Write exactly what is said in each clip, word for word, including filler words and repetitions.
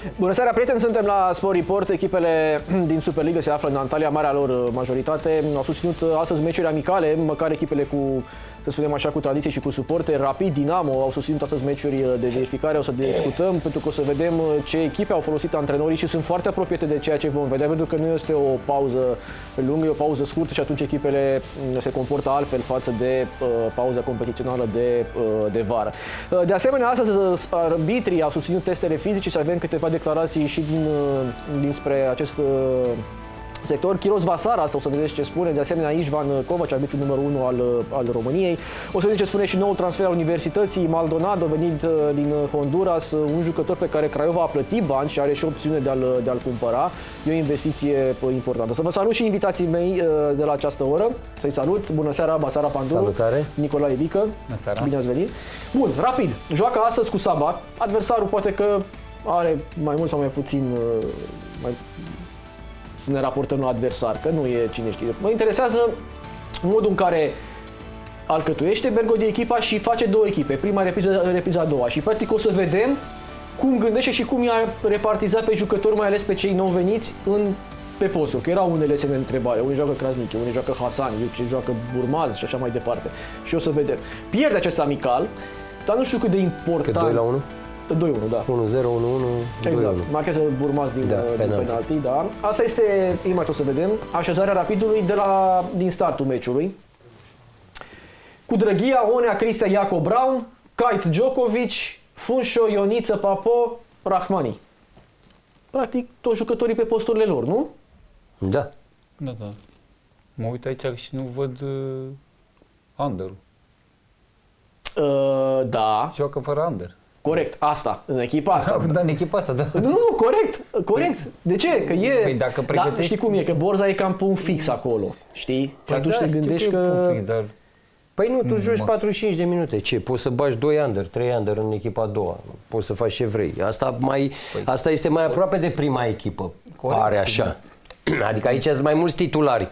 Bună seara, prieteni! Suntem la Sport Report. Echipele din Superliga se află în Antalya, marea lor majoritate. Au susținut astăzi meciuri amicale, măcar echipele cu, să spunem așa, cu tradiție și cu suporte. Rapid, Dinamo au susținut astăzi meciuri de verificare. O să discutăm pentru că o să vedem ce echipe au folosit antrenorii și sunt foarte apropiate de ceea ce vom vedea, pentru că nu este o pauză lungă, e o pauză scurtă și atunci echipele se comportă altfel față de uh, pauza competițională de, uh, de vară. Uh, de asemenea, astăzi arbitrii au susținut testele fizice și avem câteva declarații și din, dinspre acest sector. Chiros Vasara, sau să vedeți ce spune, de asemenea Ișvan Covaci, arbitrul numărul unu al, al României. O să vedem ce spune și noul transfer al Universității, Maldonado, venit din Honduras, un jucător pe care Craiova a plătit bani și are și opțiune de a-l, de a-l cumpăra. E o investiție importantă. Să vă salut și invitații mei de la această oră. Să-i salut. Bună seara, Basara Panduru. Salutare. Nicolae Vică. Bine ați venit. Bun, rapid. Joacă astăzi cu Saba. Adversarul poate că are mai mult sau mai puțin mai, să ne raportăm la adversar, că nu e cine știe. Mă interesează modul în care alcătuiește Bergodi echipa și face două echipe, prima repriza, repriza a doua. Și practic o să vedem cum gândește și cum i-a repartizat pe jucători, mai ales pe cei nou veniți în pe posturi, că erau unele semne de întrebare. Unii joacă Krasniqi, unii joacă Hasan, ce joacă Burmaz și așa mai departe. Și o să vedem. Pierde acest amical, dar nu știu cât de important. Că doi la unu? doi unu, da. unu zero, unu unu, exact. Marchează Burmaz din, da, din penalti. penalti, da. Asta este, imediat o să vedem, așezarea Rapidului de la, din startul meciului. Cu Drăghia, Onea, Cristea, Iaco, Brown, Kait, Djokovic, Funșo, Ioniță, Papo, Rahmani. Practic, toți jucătorii pe posturile lor, nu? Da. Da, da. Mă uit aici și nu văd uh, under-ul. Uh, da. Joacă fără under. Corect, asta, în echipa asta. Da, în echipa asta, da. Nu, nu, nu, corect, corect. De ce? Că e... Păi dacă pregătești... Da, știi cum e, că Borza e cam punct fix acolo, știi? Păi și atunci da, te gândești că... Fix, dar... Păi nu, tu Nu, joci mă. patruzeci și cinci de minute. Ce? Poți să bagi doi under, trei under în echipa a doua. Poți să faci ce vrei. Asta, mai, Păi, asta este mai aproape de prima echipă. Corect, Pare așa. Adică aici sunt mai mulți titulari.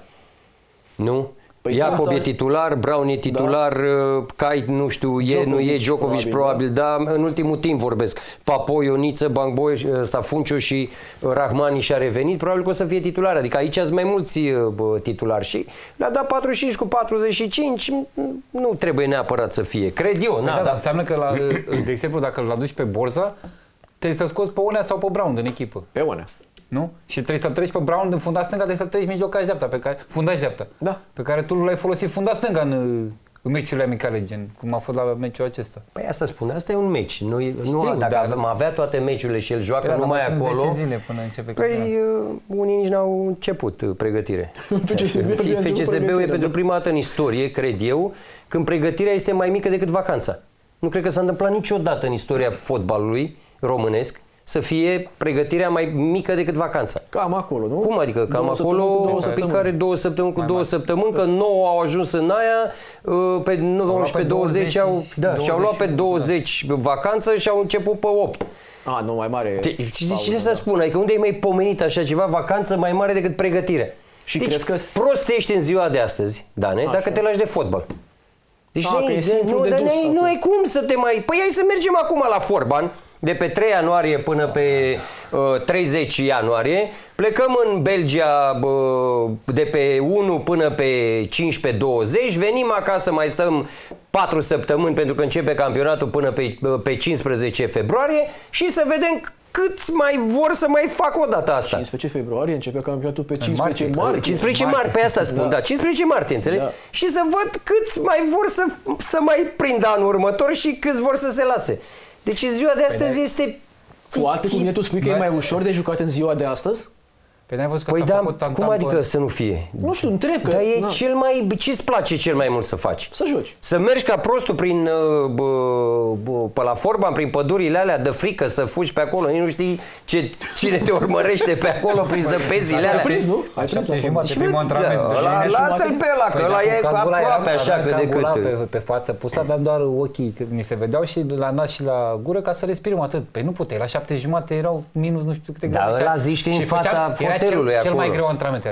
Nu? Păi Iacob sunt- e titular, Brown e titular, da. Cai, nu știu, e, Djokovic, nu e, Djokovic probabil, probabil, da. Dar în ultimul timp vorbesc. Papo, Ioniță, Bangboi, ăsta Funciu și Rahmani și-a revenit, probabil că o să fie titular. Adică aici sunt mai mulți bă, titulari și le-a dat patruzeci și cinci cu patruzeci și cinci, nu trebuie neapărat să fie. Cred eu, na, Da, dar da. înseamnă că, la, de exemplu, dacă îl aduci pe Borza, trebuie să scoți pe Onea sau pe Brown din echipă. Pe Onea. Nu? Și trebuie să treci pe Brown din funda stânga, trebuie să treci mijlocaș dreapta, pe care, fundaș dreapta. Da. Pe care tu l-ai folosit funda stânga în, în meciurile amicale, gen, cum a fost la meciul acesta. Păi asta spune, asta e un meci. Nu, nu, Știu, dacă dar- am avea toate meciurile și el joacă Păi, numai dar mai sunt acolo, zece zile până începe păi campionatul. uh, unii nici n-au început uh, pregătire. F C S B abia a început F C S B-ul e pregătirea, pentru da. prima dată în istorie, cred eu, când pregătirea este mai mică decât vacanța. Nu cred că s-a întâmplat niciodată în istoria fotbalului românesc să fie pregătirea mai mică decât vacanța. Cam acolo, nu? Cum adică? Cam Două săptămâni cu acolo, două pe săptămâni. care două săptămâni cu Mai două mare. săptămâni, că nouă au ajuns în aia, uh, pe nouăsprezece douăzeci au, da, și-au luat pe douăzeci vacanță și au început pe opt. A, nu, mai mare. Ce să spun? Adică unde e mai pomenit așa ceva, vacanță mai mare decât pregătirea? Și deci, crezi că... prost ești în ziua de astăzi, Dane, Așa. dacă te lași de fotbal. Deci A, nu, că e e- simplu nu, de dar dus nu, nu acum. ai cum să te mai... Păi hai să mergem acum la Forban, de pe trei ianuarie până pe uh, treizeci ianuarie. Plecăm în Belgia uh, de pe unu până pe cincisprezece douăzeci. Venim acasă, mai stăm patru săptămâni pentru că începe campionatul până pe, uh, pe cincisprezece februarie și să vedem câți mai vor să mai facă o dată asta. cincisprezece februarie începe campionatul pe cincisprezece martie. martie. cincisprezece martie, pe asta spun, Da. da, cincisprezece martie, înțelegi? Da. Și să văd câți mai vor să, să mai prindă anul următor și câți vor să se lase. Deci ziua de astăzi este... Cu alte cuvinte, tu spui că e mai ușor de jucat în ziua de astăzi? Păi n-ai văzut că Păi s-a da, făcut tam cum adică să nu fie? Nu știu, întreb că... Dar e na, cel mai... Ce-ți place cel mai mult să faci? Să joci. Să mergi ca prostul prin, uh, bă, bă, pe la Forban, prin pădurile alea de frică, să fugi pe acolo, nici nu știi ce, cine te urmărește pe acolo prin zăpezile Ai alea. prins, nu? Ai prins șapte la jumate Și primul bă, antrenament. da, Deci ăla- jumate. lasă-l pe ăla, că Păi, ăla dacă e cangura aproape era- așa aveam cât de cangura cât. Pe, pe față pus, aveam doar ochii, că mi se vedeau și la nas și la gură ca să respirăm atât. Păi nu puteai, la șapte jumate erau minus nu știu câte Da, grade. ăla zici că e Și în fața făceam- era hotelului cel, cel mai acolo. greu antrenament era.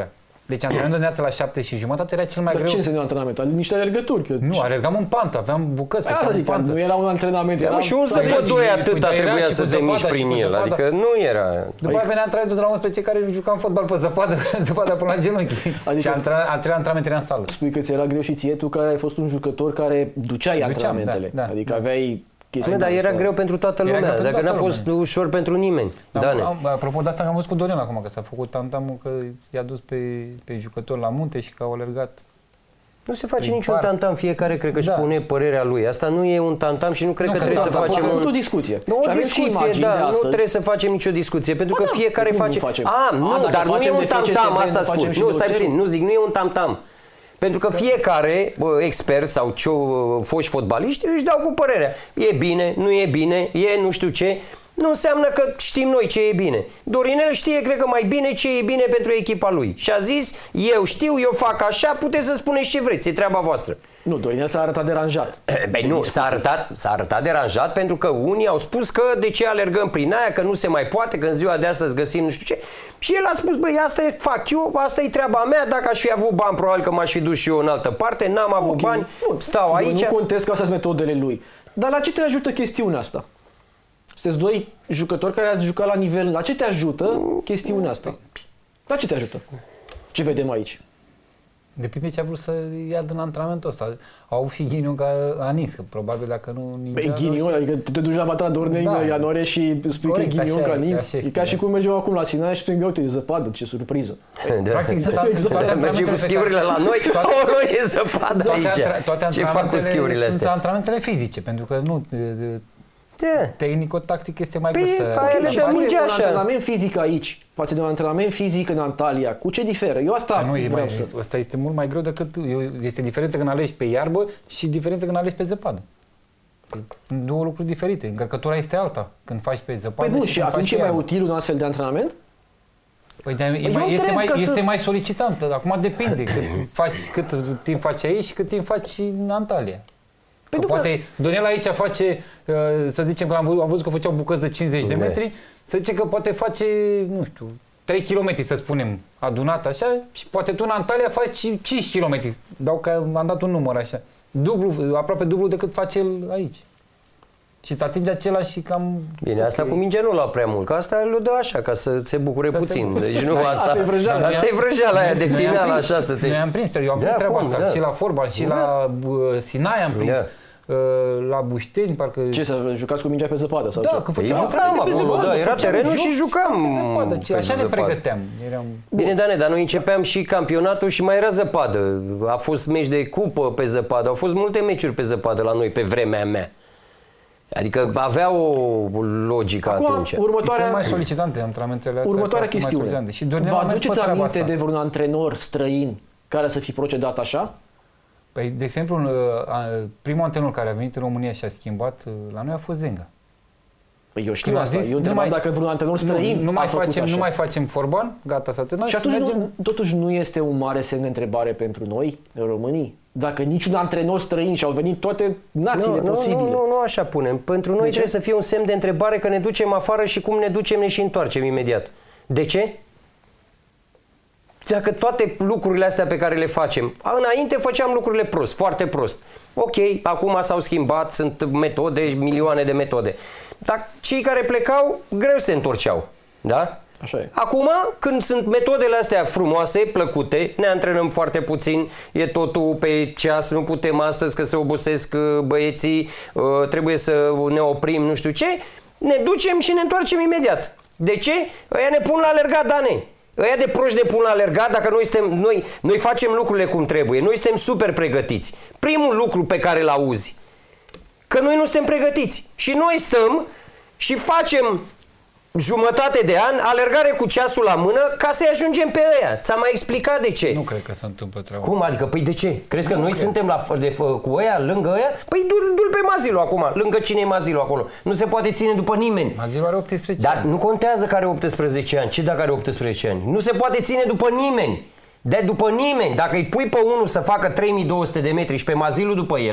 Deci antrenamentul dimineața la șapte și jumătate era cel mai Dar greu. ce înseamnă antrenament? Niște alergături. Că... Nu, alergam în pantă, aveam bucăți, Asta făceam în zic, pantă. nu era un antrenament. Era Și un zăpădoi atâta trebuia să te miști prin el, adică nu era... După aia venea antrenamentul de la unsprezece care jucam fotbal pe zăpadă, zăpadă până la genunchi. Adică și al treilea antrenament era în sală. Spui că ți era greu și ție, tu care ai fost un jucător care duceai antrenamentele. Da, da, adică da. aveai chestii. Dar era greu pentru toată Era lumea, greu pentru dacă n-a toată fost lumea. ușor pentru nimeni. Da, Dane. am, apropo de asta, că am văzut cu Dorin acum, că s-a făcut tantamul, că i-a dus pe, pe jucători la munte și că au alergat. Nu se face Prin niciun parc. tantam, fiecare cred că își Da. pune părerea lui. Asta nu e un tantam și nu cred Nu, că că trebuie da, să da, facem Am un... avut o discuție. Nu, Și o avem și discuție, imagini da, de nu astăzi. trebuie să facem nicio discuție, pentru Ba că da, fiecare cum nu face... facem? A, nu, A, dacă dar nu e facem un de F C S B, tam-tam, nu asta facem spun. și Nu, de stai oțel? puțin, nu zic, nu e un tam-tam. Pentru că fiecare bă, expert sau ce foști fotbaliști își dau cu părerea. E bine, nu e bine, e nu știu ce. Nu înseamnă că știm noi ce e bine. Dorinel știe, cred că mai bine ce e bine pentru echipa lui. Și a zis, eu știu, eu fac așa, puteți să spuneți ce vreți, e treaba voastră. Nu, Dorinel s-a arătat deranjat. Băi, nu, s-a arătat, s-a arătat deranjat pentru că unii au spus că de ce alergăm prin aia, că nu se mai poate, că în ziua de astăzi găsim nu știu ce. Și el a spus, băi, asta e, fac eu, asta e treaba mea, dacă aș fi avut bani, probabil că m-aș fi dus și eu în altă parte, n-am avut Ok. bani, Nu, stau aici. Nu contest că astea sunt metodele lui. Dar la ce te ajută chestiunea asta? Sunteți doi jucători care ați jucat la nivel... La ce te ajută chestiunea asta? La ce te ajută? Ce vedem aici? Depinde ce a vrut să ia din antrenamentul ăsta. Au și ghinion ca Anis, că probabil dacă nu... Pe ghinion, adică tu te duci la Batra Dornei Da. în ianuarie și spui Corect, că e ghinion așa ca e, Nins. așa E este, ca și da. cum mergem acum la Sinaia și spui, uite, e zăpadă, ce surpriză. Da. Practic, sunt Exact. toate Mergem cu antrenamentele pe schiurile care- la noi, toate- acolo e zăpadă toate aici. antre- toate Ce fac cu antrenamentele schiurile sunt astea? antrenamentele fizice, pentru că nu... de- de- Da. Tehnico-tactic este mai Păi, greu să... aia le să dă faci. minge un așa. antrenament fizic aici față de un antrenament fizic în Antalya, cu ce diferă? Eu asta Dar nu, e vreau mai, să... asta este mult mai greu decât... Este diferență când alegi pe iarbă și diferență când alegi pe zăpadă. Sunt două lucruri diferite. Încărcătura este alta când faci pe zăpadă. Păi bun, și când atunci faci e pe mai iarbă. util un astfel de antrenament? Păi, dar e eu mai, este, întreb mai, ca să- este mai solicitant. Acum depinde cât, faci, cât timp faci aici și cât timp faci în Antalya. Păi Că nu, poate Donel aici face, uh, să zicem că am văzut, am văzut că făceau bucăți de cincizeci de Da. metri, să zice că poate face, nu știu, trei kilometri, să spunem, adunat așa, și poate tu în Antalya faci cinci kilometri. Dau că am dat un număr așa. Dublu, aproape dublu decât face el aici. Și îți atinge același și cam... Bine, asta ok. cu minge nu la prea mult, că asta le dă așa, ca să se bucure Să se puțin. bucure. Deci nu Da, asta. asta e vrăjeala. Asta e vrăjeala aia de Noi am final, prins- așa să te... Noi am prins, eu am Da, prins treaba cum, asta. da. Și la fotbal, și Da. la uh, Sinaia am prins. Da. Uh, la Bușteni, parcă... Ce, să jucați cu mingea pe zăpadă? Sau Da, ce? că Păi făceam jucam pe acolo, zăpadă, da, era făceam terenul joc și jucam pe zăpadă, pe ce- așa ne zăpadă. pregăteam. Eram... Bine, Dane, dar noi începeam și campionatul și mai era zăpadă. A fost meci de cupă pe zăpadă, au fost multe meciuri pe zăpadă la noi pe vremea mea. Adică avea o logică Acum, atunci. Sunt următoarea, mai solicitante antrenamentele astea. următoarea chiar sunt mai chestiune. solicitante. Și Dornel Vă a mers pe aduceți treaba aminte asta. de vreun antrenor străin care să fi procedat așa? Păi, de exemplu, uh, a- primul antrenor care a venit în România și a schimbat uh, la noi a fost Zenga. Păi eu știu Când a asta. zis, Eu întrebam nu mai- dacă vreun antrenor străin nu, nu, a mai făcut facem, așa. nu mai facem fotbal, gata, s-a terminat Și atunci mergem. nu, totuși nu este un mare semn de întrebare pentru noi, românii? Dacă niciun antrenor străin și au venit toate națiile nu, posibile. Nu, nu, nu așa punem. Pentru noi De ce? trebuie să fie un semn de întrebare că ne ducem afară și cum ne ducem ne și întoarcem imediat. De ce? Dacă toate lucrurile astea pe care le facem, înainte făceam lucrurile prost, foarte prost. Ok, acum s-au schimbat, sunt metode, milioane de metode. Dar cei care plecau, greu se întorceau. Da? Așa e. Acum, când sunt metodele astea frumoase, plăcute, ne antrenăm foarte puțin, e totul pe ceas, nu putem astăzi că se obosesc uh, băieții, uh, trebuie să ne oprim, nu știu ce, ne ducem și ne întoarcem imediat. De ce? Ăia ne pun la alergat, Dane. Ăia de proști ne pun la alergat dacă noi, suntem, noi, noi facem lucrurile cum trebuie. Noi suntem super pregătiți. Primul lucru pe care îl auzi, că noi nu suntem pregătiți. Și noi stăm și facem jumătate de an alergare cu ceasul la mână ca să-i ajungem pe ăia. Ți-am mai explicat de ce. Nu cred că se întâmplă treaba. Cum adică? Păi de ce? Crezi că noi suntem la, de, cu ăia, lângă ăia? Păi du-l, du-l pe Mazilu acum. Lângă cine e Mazilu acolo? Nu se poate ține după nimeni. Mazilu are optsprezece Dar ani. nu contează că are optsprezece ani. Ce dacă are optsprezece ani? Nu se poate ține după nimeni. De după nimeni. Dacă îi pui pe unul să facă trei mii două sute de metri și pe Mazilu după el,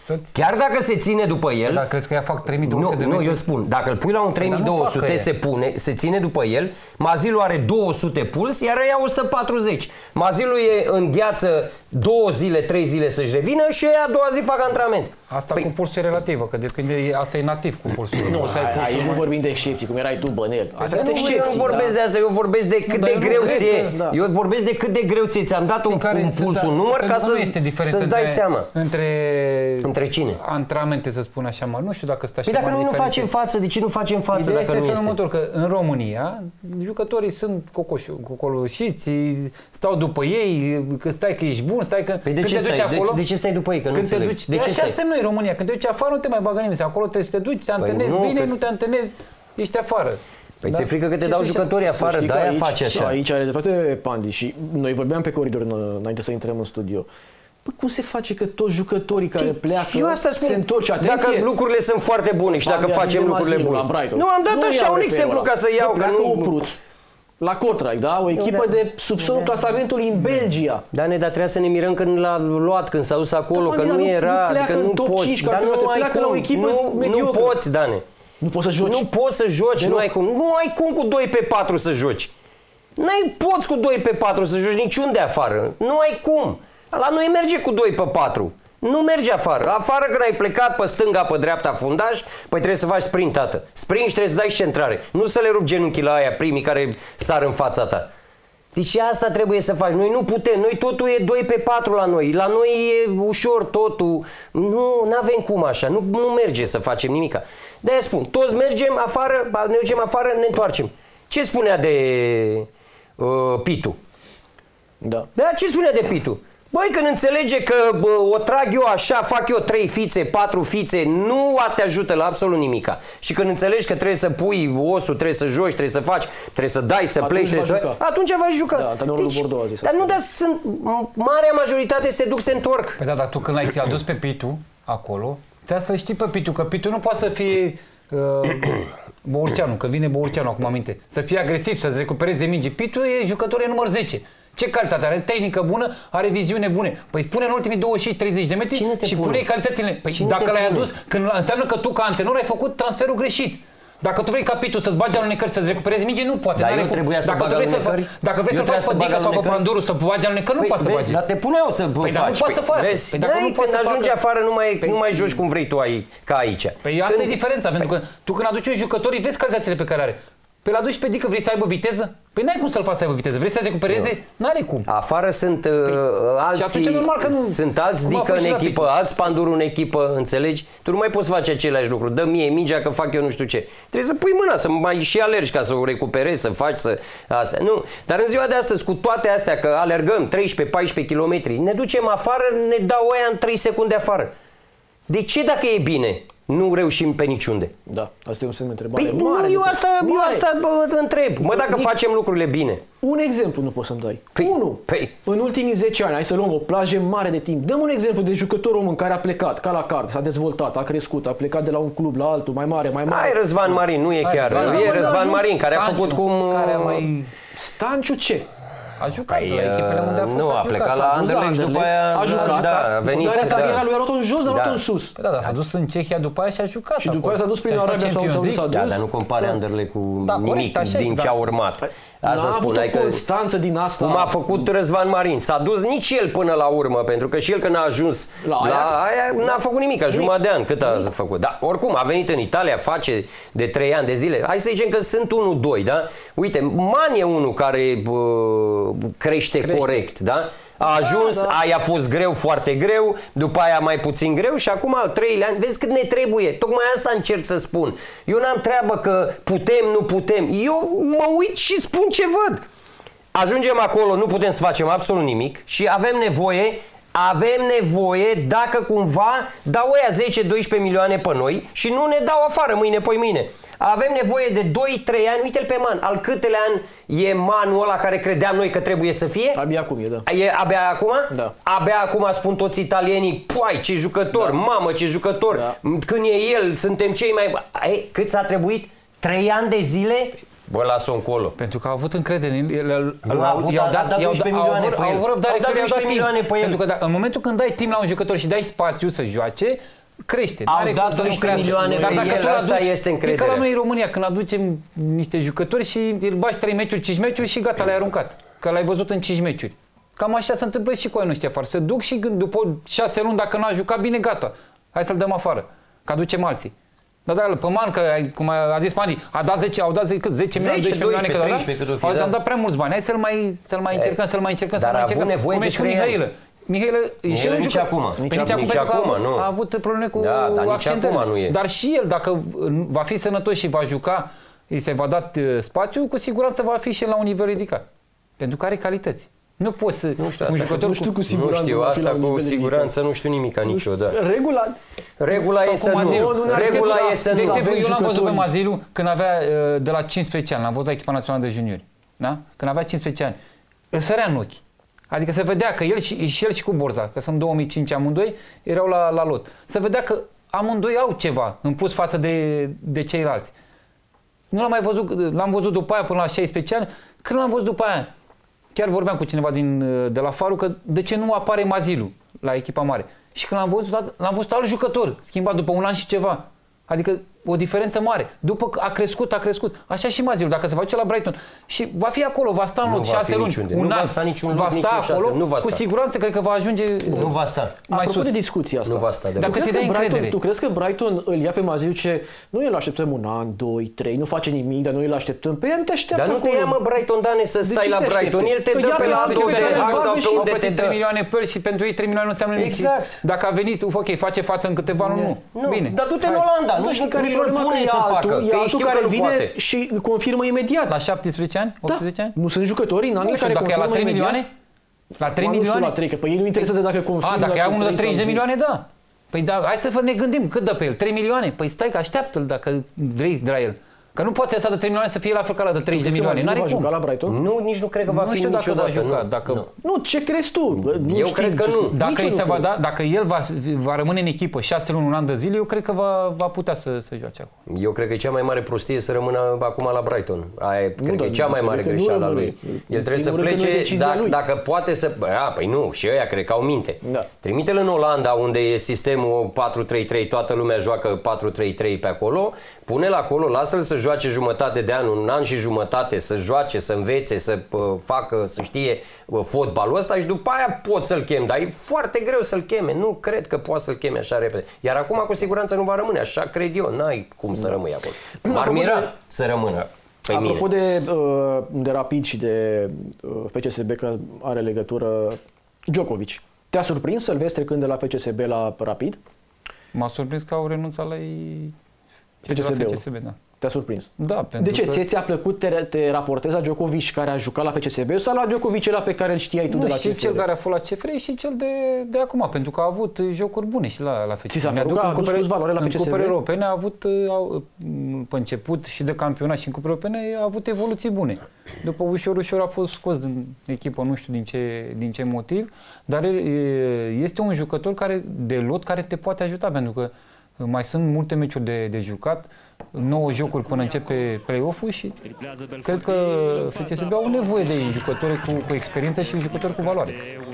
Chiar dacă se ține după el... Dar crezi că ea fac trei mii două sute nu, de metri? Nu, eu spun, dacă îl pui la un trei mii două sute, se pune, se ține după el, Mazilu are două sute puls, iar ea o sută patruzeci. Mazilu e în gheață două zile, trei zile să-și revină și ea a doua zi fac antrenament. Asta păi... cu pulsul e relativă, că depinde, asta e nativ cu pulsul. Nu, aici nu vorbim de excepții, cum erai tu, Bănel. Asta este excepții. Eu nu vorbesc de asta, eu vorbesc de cât de greu ție. Eu vorbesc de cât de greu ție. Ți-am dat un puls, un număr ca să-ți dai seama. Între... Între cine? Antrenamente, să spun așa, mă. Nu știu dacă stă așa. Păi dacă noi nu facem față, de ce nu facem față dacă nu este? Următor, că în România jucătorii sunt cocoloșiți, stau după ei, că stai că ești bun, stai că... Păi de ce stai? Acolo, de ce stai după ei? Că nu înțeleg. De ce așa suntem noi în România. Când te duci afară, nu te mai bagă nimeni. Acolo trebuie să te duci, te antrenezi bine, nu te antrenezi, ești afară. Păi ți-e frică că te dau jucătorii afară, de-aia face așa. Aici are dreptate Pandi și noi vorbeam pe coridor înainte să intrăm în studio. Păi cum se face că toți jucătorii care pleacă eu asta spun, se întorc? Atenție, dacă lucrurile sunt foarte bune și dacă facem lucrurile bune. Nu, am dat așa un exemplu ca să iau. Pleacă Opruț la Kortrijk, da? O echipă de subsonul clasamentului în Belgia. Da, ne, dar trebuia să ne mirăm când l-a luat, când s-a dus acolo, că nu era, că nu poți. Dar nu ai cum, nu poți, Dane. Nu poți să joci. Nu poți să joci, nu ai cum. Nu ai cum cu doi pe patru să joci. N-ai poți cu doi pe patru să joci niciunde afară. Nu ai cum. La noi merge cu doi pe patru. Nu merge afară. Afară când ai plecat pe stânga, pe dreapta fundaș, păi trebuie să faci sprint, tată. Sprint și trebuie să dai centrare. Nu să le rup genunchii la aia primii care sar în fața ta. Deci asta trebuie să faci. Noi nu putem. Noi totul e doi pe patru la noi. La noi e ușor totul. Nu avem cum așa. Nu, nu merge să facem nimica. De-aia spun. Toți mergem afară, ne ducem afară, ne întoarcem. Ce spunea de uh, Pitu? Da. Da, ce spunea de Pitu? Băi, când înțelege că bă, o trag eu așa, fac eu trei fițe, patru fițe, nu te ajută la absolut nimica. Și când înțelegi că trebuie să pui osul, trebuie să joci, trebuie să faci, trebuie să dai, să pleci, trebuie să... Atunci vai juca. Da, deci, Bordeaux a zis dar nu, dar sunt... Marea majoritate se duc, se întorc. Păi da, dar tu când l-ai adus pe Pitu acolo, trebuie să știi pe Pitu, că Pitu nu poate să fie... Uh, Bourceanu, că vine Bourceanu, acum aminte, să fie agresiv, să-ți recupereze mingi. Pitu e jucătorul număr zece. Ce calitate are? Tehnică bună, are viziune bune. Păi pune în ultimii douăzeci și treizeci de metri și pune, pune calitățile. Păi Cine dacă l-ai adus, când înseamnă că tu ca antrenor ai făcut transferul greșit. Dacă tu vrei ca Pitu să-ți bagi alunecări, să-ți recuperezi mingi, nu poate. Dar eu trebuia să bag alunecări. Dacă vrei să faci pe Dica sau pe Panduru să bagi alunecări, nu poate să bagi. Dar te puneau să faci. Păi dar nu poate să facă. Păi dacă nu poți să ajungi afară, nu mai joci cum vrei tu ca aici. Păi asta e diferența, pentru că tu când aduci un jucător, îi vezi calitățile pe care are. Păi l-aduci pe Dică, vrei să aibă viteză? Păi n-ai cum să-l faci să aibă viteză. Vrei să recupereze? N-are cum. Afară sunt uh, păi, alții, nu, sunt alți Dică în echipă, alți Panduru în echipă, înțelegi? Tu nu mai poți face același lucru. Dă mie mingea că fac eu nu știu ce. Trebuie să pui mâna, să mai și alergi ca să o recuperezi, să faci, să... Astea. Nu. Dar în ziua de astăzi, cu toate astea, că alergăm treisprezece paisprezece kilometri, ne ducem afară, ne dau aia în trei secunde afară. De ce dacă e bine? Nu reușim pe niciunde. Da, asta e un semn de întrebare păi, mare. Nu, eu asta, eu asta bă, întreb. Mă, dacă Nic facem lucrurile bine. Un exemplu nu poți să-mi dai. Păi, Unu. Păi. În ultimii zece ani, hai să luăm o plajă mare de timp. Dăm un exemplu de jucător român care a plecat, ca la carte, s-a dezvoltat, a crescut, a plecat de la un club la altul, mai mare, mai mare. Hai, Răzvan Marin, nu e chiar. Hai, e Răzvan Marin, care a făcut cum... Care a mai... Stanciu ce? A jucat păi, la echipele unde a fost. Nu, a, a plecat la Anderlecht și după aia a jucat. Da, a venit. Dar cariera lui a luat în jos, a luat în sus. Da, da, s-a dus în Cehia după aia și a jucat. Și după aia s-a dus prin Arabia Saudită, s-a dus. Da, dar nu compare Anderlecht cu nimic din ce a urmat. Asta spun, ai că Constanță din asta. Cum a făcut Răzvan Marin. S-a dus nici el până la urmă, pentru că și el când a ajuns la aia n-a făcut nimic, a jumătate de an. Cât a făcut? Da, oricum a venit în Italia, face de trei ani de zile. Hai să zicem că sunt unu doi, da? Uite, Man e unul care bă, crește, crește corect, da? A ajuns, da, da. Aia a fost greu, foarte greu, după aia mai puțin greu și acum al treilea an, vezi cât ne trebuie. Tocmai asta încerc să spun. Eu n-am treabă că putem, nu putem. Eu mă uit și spun ce văd. Ajungem acolo, nu putem să facem absolut nimic și avem nevoie, avem nevoie dacă cumva dau ăia zece doisprezece milioane pe noi și nu ne dau afară mâine, poi mâine. Avem nevoie de doi trei ani, uite-l pe Man, al câtelea an e Manul ăla care credeam noi că trebuie să fie? Abia acum e, da. E abia acum? Da. Abia acum spun toți italienii, puai, ce jucător, da. Mamă, ce jucător, da. Când e el, suntem cei mai... E, cât s-a trebuit? Trei ani de zile? Bă, lasă-o încolo. Pentru că au avut încredere în el. I-au dat doisprezece milioane pe el. Au vrut răbdare că i-au dat timp. Pentru că în momentul când dai timp la un jucător și dai spațiu să joace, crește. Au N-are dat cum să nu treisprezece crească. milioane Dar pe dacă el, tu asta aduci, este e ca încrederea. la noi în România, când aducem niște jucători și îl bagi trei meciuri, cinci meciuri și gata, l-ai aruncat. Că l-ai văzut în cinci meciuri. Cam așa se întâmplă și cu ai noștri afară. Se duc și după șase luni, dacă n-a jucat bine, gata. Hai să-l dăm afară. Că aducem alții. Dar dacă Păman, că, cum a zis Mani, a dat zece, au dat zece, cât, zece milioane, doisprezece milioane, că treisprezece, cât o fi, au da. dat prea mulți bani. Hai să-l mai, să-l mai încercăm, să-l mai încercăm, să-l mai Dar a încercăm. avut nevoie Cum de e și cu trei ani. Mihailă. Mihailă, și el nu nici jucă. acum. Păi Nici nici acum, nici pentru că acum, a avut, nu. a avut probleme cu Da, dar nici accentele. acum nu e. Dar și el, dacă va fi sănătos și va juca, îi se va da spațiu, cu siguranță va fi și el la un nivel ridicat. Pentru că are calități. Nu poți să... Nu știu un asta, jucător nu știu cu Nu siguranță. știu, va fi asta la un cu nivel siguranță nu știu nimica niciodată. Regula, Regula e să Sau cu nu. Mazilu. Regula De e să De nu. exemplu, avem eu l-am văzut pe jucători. Mazilu când avea uh, de la cincisprezece ani, l-am văzut la echipa națională de juniori. Da? Când avea cincisprezece ani. Îl sărea în ochi. Adică se vedea că el și, și el și cu Borza, că sunt două mii cinci amândoi, erau la, la lot. Se vedea că amândoi au ceva în plus față de, de ceilalți. Nu l-am mai văzut, l-am văzut după aia până la șaisprezece ani. Când l-am văzut după aia, chiar vorbeam cu cineva din, de la Faru că de ce nu apare Mazilu la echipa mare. Și când l-am văzut, l-am văzut alt jucător, schimbat după un an și ceva. Adică o diferență mare. După că a crescut, a crescut. Așa și Mazilu, dacă se va duce la Brighton și va fi acolo, va sta în Nu loc va șase fi luni, niciunde. un Nu an, va sta niciun va loc, sta niciun acolo, șase, nu va cu sta. siguranță cred că va ajunge Nu va sta. mai apropo sus. de discuția asta. Nu va sta de Dacă Tu crezi, ți-ai că Brighton, încredere. tu crezi că Brighton îl ia pe Maziu ce nu îl așteptăm un an, doi, trei, nu face nimic, dar noi îl așteptăm pe el, nu te așteaptă Dar nu te acolo. ia, mă, Brighton, Dane, să stai ce la se Brighton. aștepte? El te Că dă ia pe pe la la două pe de care hack îl sau bagă pe și unde Au te plătit trei dă. milioane pe el și pentru ei trei milioane nu înseamnă nimic. Exact. Dacă a venit, ok, face față în câteva luni, nu. Nu, Bine. dar du-te în Hai. Olanda, Nu nici știu care nici e nu-l problema, că pune e să facă, altul, e că ei altul știu care că nu vine poate. și confirmă imediat. La șaptesprezece ani? optsprezece ani? Nu sunt jucători în anii Nu știu, care dacă e la confirmă trei imediat. milioane? La trei Mă, nu știu milioane? la trei, că pe ei nu interesează dacă confirmă. A, dacă e dacă unul de trei sau treizeci de zi. milioane, da. Păi da, hai să ne gândim, cât dă pe el? trei milioane? Păi stai că așteaptă-l dacă vrei de la el. Că nu poate să de trei milioane să fie la fel ca la de treizeci de Crezi că milioane. Maziu N-are va cum. juca la Brighton? Nu, nici nu cred că va Nu fi știu dacă va niciodată. juca, nu, dacă- nu. Nu, ce crezi tu? Nu Eu știm cred că ce nu. să- Dacă, Nici îi eu se nu va cred. da, dacă el va, va rămâne în echipă șase luni, un an de zile, eu cred că va, va putea să, să joace acolo. Eu cred că e cea mai mare prostie să rămână acum la Brighton. Aia e, cred că dar e cea mai înțeleg mare că nu greșeală a rămâne. lui. În El trebuie să primul rând că nu e plece, decizia dacă, lui. dacă poate să... A, păi nu, și ăia cred că au minte. Da. Trimite-l în Olanda, unde e sistemul patru trei trei, toată lumea joacă patru trei trei pe acolo, pune-l acolo, lasă-l să joace jumătate de an, un an și jumătate, să joace, să învețe, să uh, facă, să știe uh, fotbalul ăsta și după aia pot să-l chem, dar e foarte greu să-l cheme, nu cred că poate să-l cheme așa repede. Iar acum cu siguranță nu va rămâne, așa cred eu, n-ai cum să rămâi acolo. M-ar Apropo mira de- să rămână pe Apropo mine. de, uh, de Rapid și de uh, F C S B că are legătură Djokovic. Te-a surprins să-l vezi trecând de la F C S B la Rapid? M-a surprins că au renunțat la ei F C S B-ul. la F C S B, da. Te-a surprins. Da, De pentru ce? că... Ție ți-a plăcut, te, te raportezi la Djokovic care a jucat la F C S B sau la Djokovic ăla pe care îl știai tu Nu, de la și C F R? cel care a fost la C F R și cel de, de acum, pentru că a avut jocuri bune și la, la F C S B. Ți s-a părut Mi-aduc că a în adus cupele- plus valoare la în F C S B? cupele europene a avut, au, pe început și de campionat și în cupele europene a avut evoluții bune. După ușor, ușor a fost scos din echipă, nu știu din ce, din ce motiv, dar e, este un jucător care, de lot care te poate ajuta, pentru că mai sunt multe meciuri de, de jucat, nouă jocuri până începe play-off-ul și cred că F C S B au nevoie de jucători cu, cu experiență și jucători cu valoare.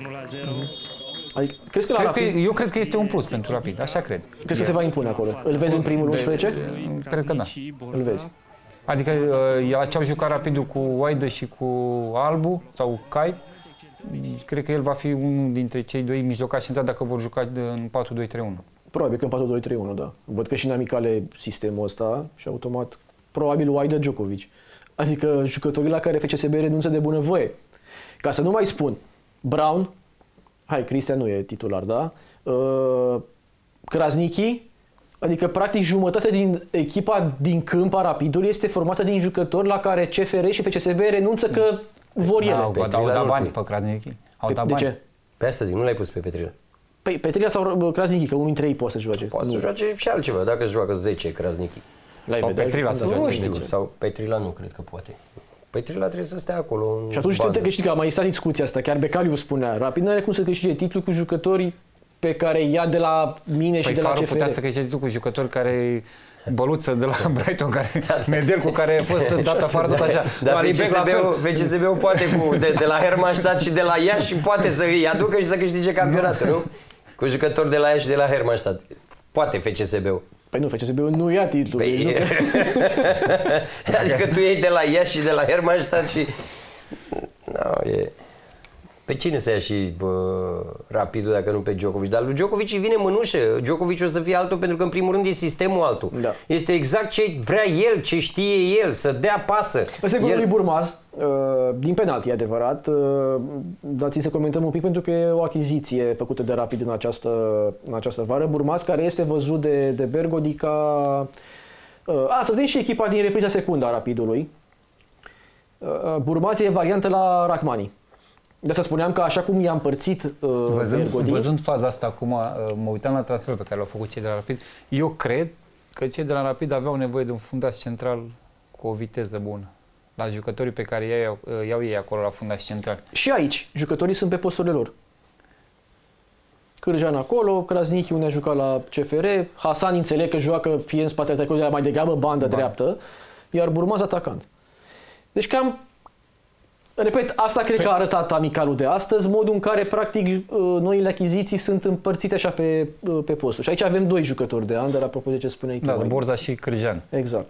Adică, crezi că la Cred că, Rapid, eu cred că este un plus pentru Rapid, așa cred. crezi că se va impune acolo? Îl vezi în primul unsprezece? Cred că da. Îl vezi. Adică uh, la ce au jucat Rapidul cu Oaidă și cu Albu sau Cai, cred că el va fi unul dintre cei doi mijlocași centrali dacă vor juca în patru doi trei unu. Probabil că în patru doi trei unu, da. Văd că și în amicale sistemul ăsta și automat, probabil Wydad Djokovic. Adică jucătorii la care F C S B renunță de bunăvoie. Ca să nu mai spun, Brown, hai, Cristian nu e titular, da? Uh, Krasniqi, adică practic jumătate din echipa din câmp a Rapidului este formată din jucători la care C F R și F C S B renunță că vor ele. Da, au, Pe au Trila dat nu bani pui. pe Krasniqi. Au dat De bani. ce? Pe asta zic, nu l-ai pus pe Petrilă. Păi Petria sau Krasniqi, că unul dintre ei poate să joace. Poate Nu. să joace și altceva, dacă joacă zece Krasniqi. L-ai Sau vedea Petrila jucând, să da. Nu joace. știu, sau Petrila nu cred că poate. Petrila trebuie să stea acolo în Și atunci bandă. te știi că a mai stat discuția asta, chiar Becaliu spunea, Rapid nu are cum să câștige titlul cu jucătorii pe care ia de la mine și Păi de la Faru C F R. putea să câștige cu jucători care Băluță de la Brighton, care Medel cu care a fost dat afară tot așa. Dar La Libec la fel. F C S B-ul poate cu, de, de la Hermannstadt și de la Iași și poate să îi aducă și să câștige campionatul, nu? Cu jucători de la Iași și de la Hermannstadt. Poate F C S B-ul. Păi nu, F C S B-ul nu ia titlul. Păi, nu... adică tu iei de la Iași și de la Hermannstadt și... No, e... Pe cine să ia și bă, Rapidul dacă nu pe Djokovic? Dar lui Djokovic îi vine mânușă. Djokovic o să fie altul pentru că în primul rând e sistemul altul. Da. Este exact ce vrea el, ce știe el, să dea pasă. Ăsta e golul el... lui Burmaz, din penalti, e adevărat. Dați să comentăm un pic pentru că e o achiziție făcută de Rapid în această, în această vară. Burmaz, care este văzut de, de Bergodi ca... A, să vedem și echipa din repriza secundă a Rapidului. Burmaz e variantă la Rachmani. De să spuneam că așa cum i-a împărțit uh, văzând, Bergodi... văzând faza asta acum, uh, mă uitam la transferul pe care l-au făcut cei de la Rapid, eu cred că cei de la Rapid aveau nevoie de un fundaș central cu o viteză bună. La jucătorii pe care iau, uh, iau ei acolo la fundaș central. Și aici, jucătorii sunt pe posturile lor. Cârjan acolo, Krasniqi unde a jucat la C F R, Hasan înțeleg că joacă fie în spatele atacului, mai degrabă bandă Ba. dreaptă, iar Burmaz atacant. Deci cam... Repet, asta cred că a arătat amicalul de astăzi, modul în care, practic, noile achiziții sunt împărțite așa pe, pe posturi. Și aici avem doi jucători de Under, apropo de ce spuneai tu. Da, Borza și Cârjan. Exact.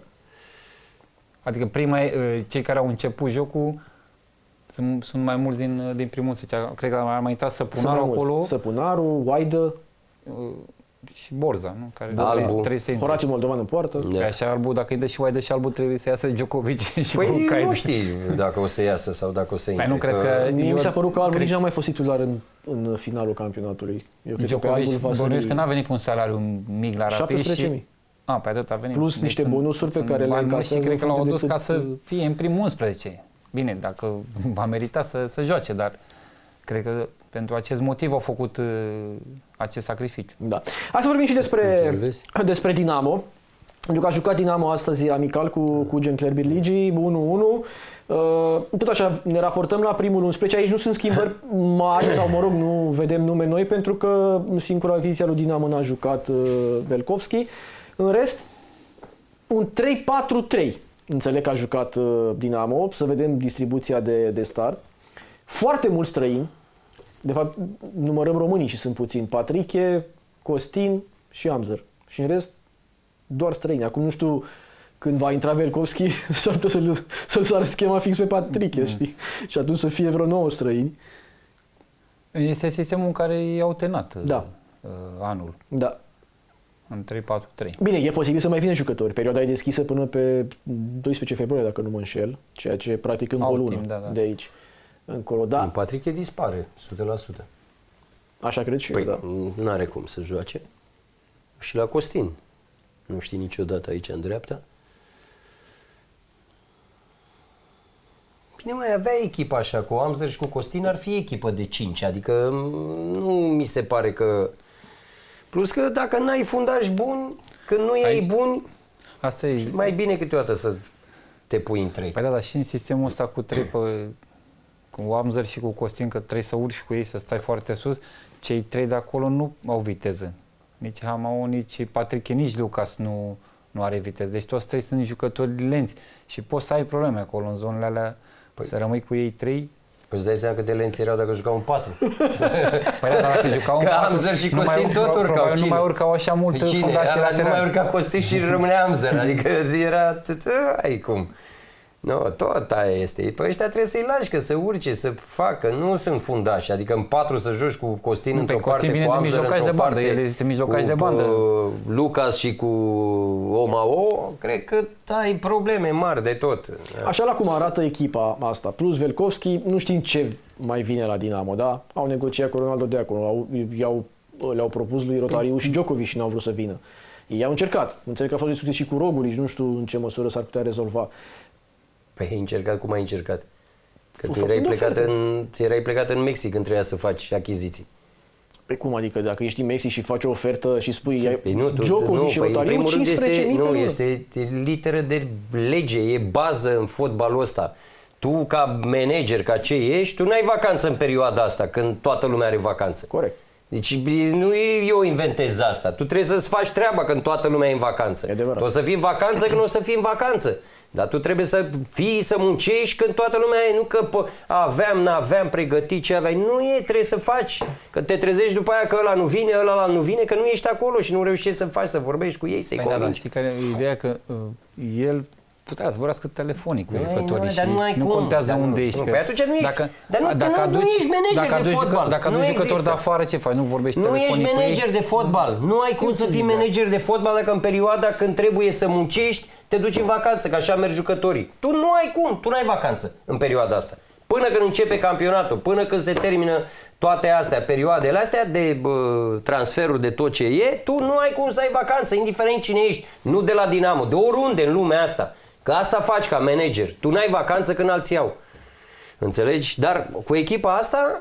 Adică prima, cei care au început jocul sunt, sunt mai mulți din, din primul. Cred că a mai intrat Săpunaru acolo. Săpunaru, Waidă. Și Borza, nu? Care Albu. Horațiu Moldovan în poartă. Da. Așa Albu, dacă intră și Waidă și Albu, trebuie să iasă Djokovic și păi Caide. nu știi dacă o să iasă sau dacă o să intre. Păi nu cred că... Mie mi s-a părut că Albu nici n-a mai fost titular în, în finalul campionatului. Eu cred Djokovic, că bănuiesc că n-a venit cu un salariu mic la Rapid șaptesprezece mii. Și... A, pe atât a venit. Plus deci niște bonusuri pe care le încasează. Și cred că l-au adus ca să fie în primul unsprezece. Bine, dacă va merita să, să joace, dar cred că pentru acest motiv au făcut uh, acest sacrificiu. Da. Hai să vorbim și despre, despre Dinamo. Pentru că a jucat Dinamo astăzi amical cu, cu Gencler Birligi, unu unu. Uh, tot așa, ne raportăm la primul unsprezece. Aici nu sunt schimbări mari, sau mă rog, nu vedem nume noi, pentru că singura achiziția lui Dinamo n-a jucat uh, Velkovski. În rest, un trei patru trei. Înțeleg că a jucat uh, Dinamo, să vedem distribuția de, de start. Foarte mulți străini. De fapt, numărăm românii și sunt puțini. Patriche, Costin și Amzer. Și în rest, doar străini. Acum nu știu, când va intra Velkovski, s-ar putea să-l, să-l sară schema fix pe Patriche, mm. știi? Și atunci să fie vreo nouă străini. Este sistemul în care i-au tenat da. uh, anul. Da. În trei patru trei. Bine, e posibil să mai vină jucători. Perioada e deschisă până pe doisprezece februarie, dacă nu mă înșel. Ceea ce practic încă o lună da, da. de aici. Încolo, da. Patriche dispare, o sută la sută. Așa cred și păi, eu, da. N-are cum să joace. Și la Costin. Nu știi niciodată aici în dreapta. Bine, mai avea echipa așa, cu Amzer și cu Costin ar fi echipă de cinci. Adică nu mi se pare că... Plus că dacă n-ai fundaș bun, când nu ai buni, asta e... mai bine câteodată să te pui în trei. Păi da, dar și în sistemul ăsta cu trei pe... cu Amzer și cu Costin, că trebuie să urci cu ei, să stai foarte sus, cei trei de acolo nu au viteză. Nici Hamao, nici Patrick, nici Lucas nu, nu are viteză. Deci toți trei sunt jucători lenți și poți să ai probleme acolo în zonele alea, păi, să rămâi cu ei trei. Păi îți dai seama cât de lenți erau dacă jucau în patru. Păi da, dacă jucau în patru, Amzer și Costin tot urcau. Nu mai urcau așa mult fundașii laterali. Nu mai urca Costin și rămânea Amzer. Adică era... Ai cum... Nu, no, tot aia este. Păi ăștia trebuie să-i lași, că să urce, să facă. Nu sunt fundași. Adică în patru să joci cu Costin într-o parte, cu Amzer într-o parte, el este mijlocaș de bandă. Cu Lucas și cu Omao, cred că ai probleme mari de tot. Așa la cum arată echipa asta, plus Velkovski, nu știm ce mai vine la Dinamo, da? Au negociat cu Ronaldo de acolo, au, i-au, le-au propus lui Rotariu și Djokovic și n-au vrut să vină. Ei au încercat. Înțeleg că a fost discuție și cu Roglic, nu știu în ce măsură s-ar putea rezolva. Păi ai încercat, cum ai încercat? Că tu erai plecat, în, erai plecat în Mexic când trebuia să faci achiziții. Păi cum adică? Dacă ești în Mexic și faci o ofertă și spui păi nu, tu, Djokovic nu, și păi Rotariu, cincisprezece mii Nu, este literă de lege, e bază în fotbalul ăsta. Tu ca manager, ca ce ești, tu n-ai vacanță în perioada asta, când toată lumea are vacanță. Corect. Deci nu eu inventez asta. Tu trebuie să-ți faci treaba când toată lumea e în vacanță. E adevărat. O să fii în vacanță când o să fii în vacanță. Dar tu trebuie să fii, să muncești când toată lumea e, nu că aveam, n-aveam pregătit ce aveai. Nu e, trebuie să faci. Că te trezești după aia că ăla nu vine, ăla nu vine, că nu ești acolo și nu reușești să faci, să vorbești cu ei, să-i convingi. convingi. Știi care e ideea? Că uh, el putea să vorbească telefonic cu Ei, jucătorii nu, și dar nu, ai nu cum. contează Dar unde nu, ești. Nu, că păi atunci nu ești, dacă, dar nu, dacă nu, aduci, nu ești manager dacă de aduci, fotbal. Dacă aduci nu jucători există. de afară, ce faci? Nu vorbești Nu telefonic ești cu ei? manager de fotbal. Nu ai cum să fii manager de fotbal dacă în perioada când trebuie să muncești, te duci în vacanță, că așa merg jucătorii. Tu nu ai cum, tu nu ai vacanță în perioada asta. Până când începe campionatul, până când se termină toate astea, perioadele astea de bă, transferuri de tot ce e, tu nu ai cum să ai vacanță, indiferent cine ești, nu de la Dinamo, de oriunde în lumea asta. Că asta faci ca manager. Tu n-ai vacanță când alții au. Înțelegi? Dar cu echipa asta...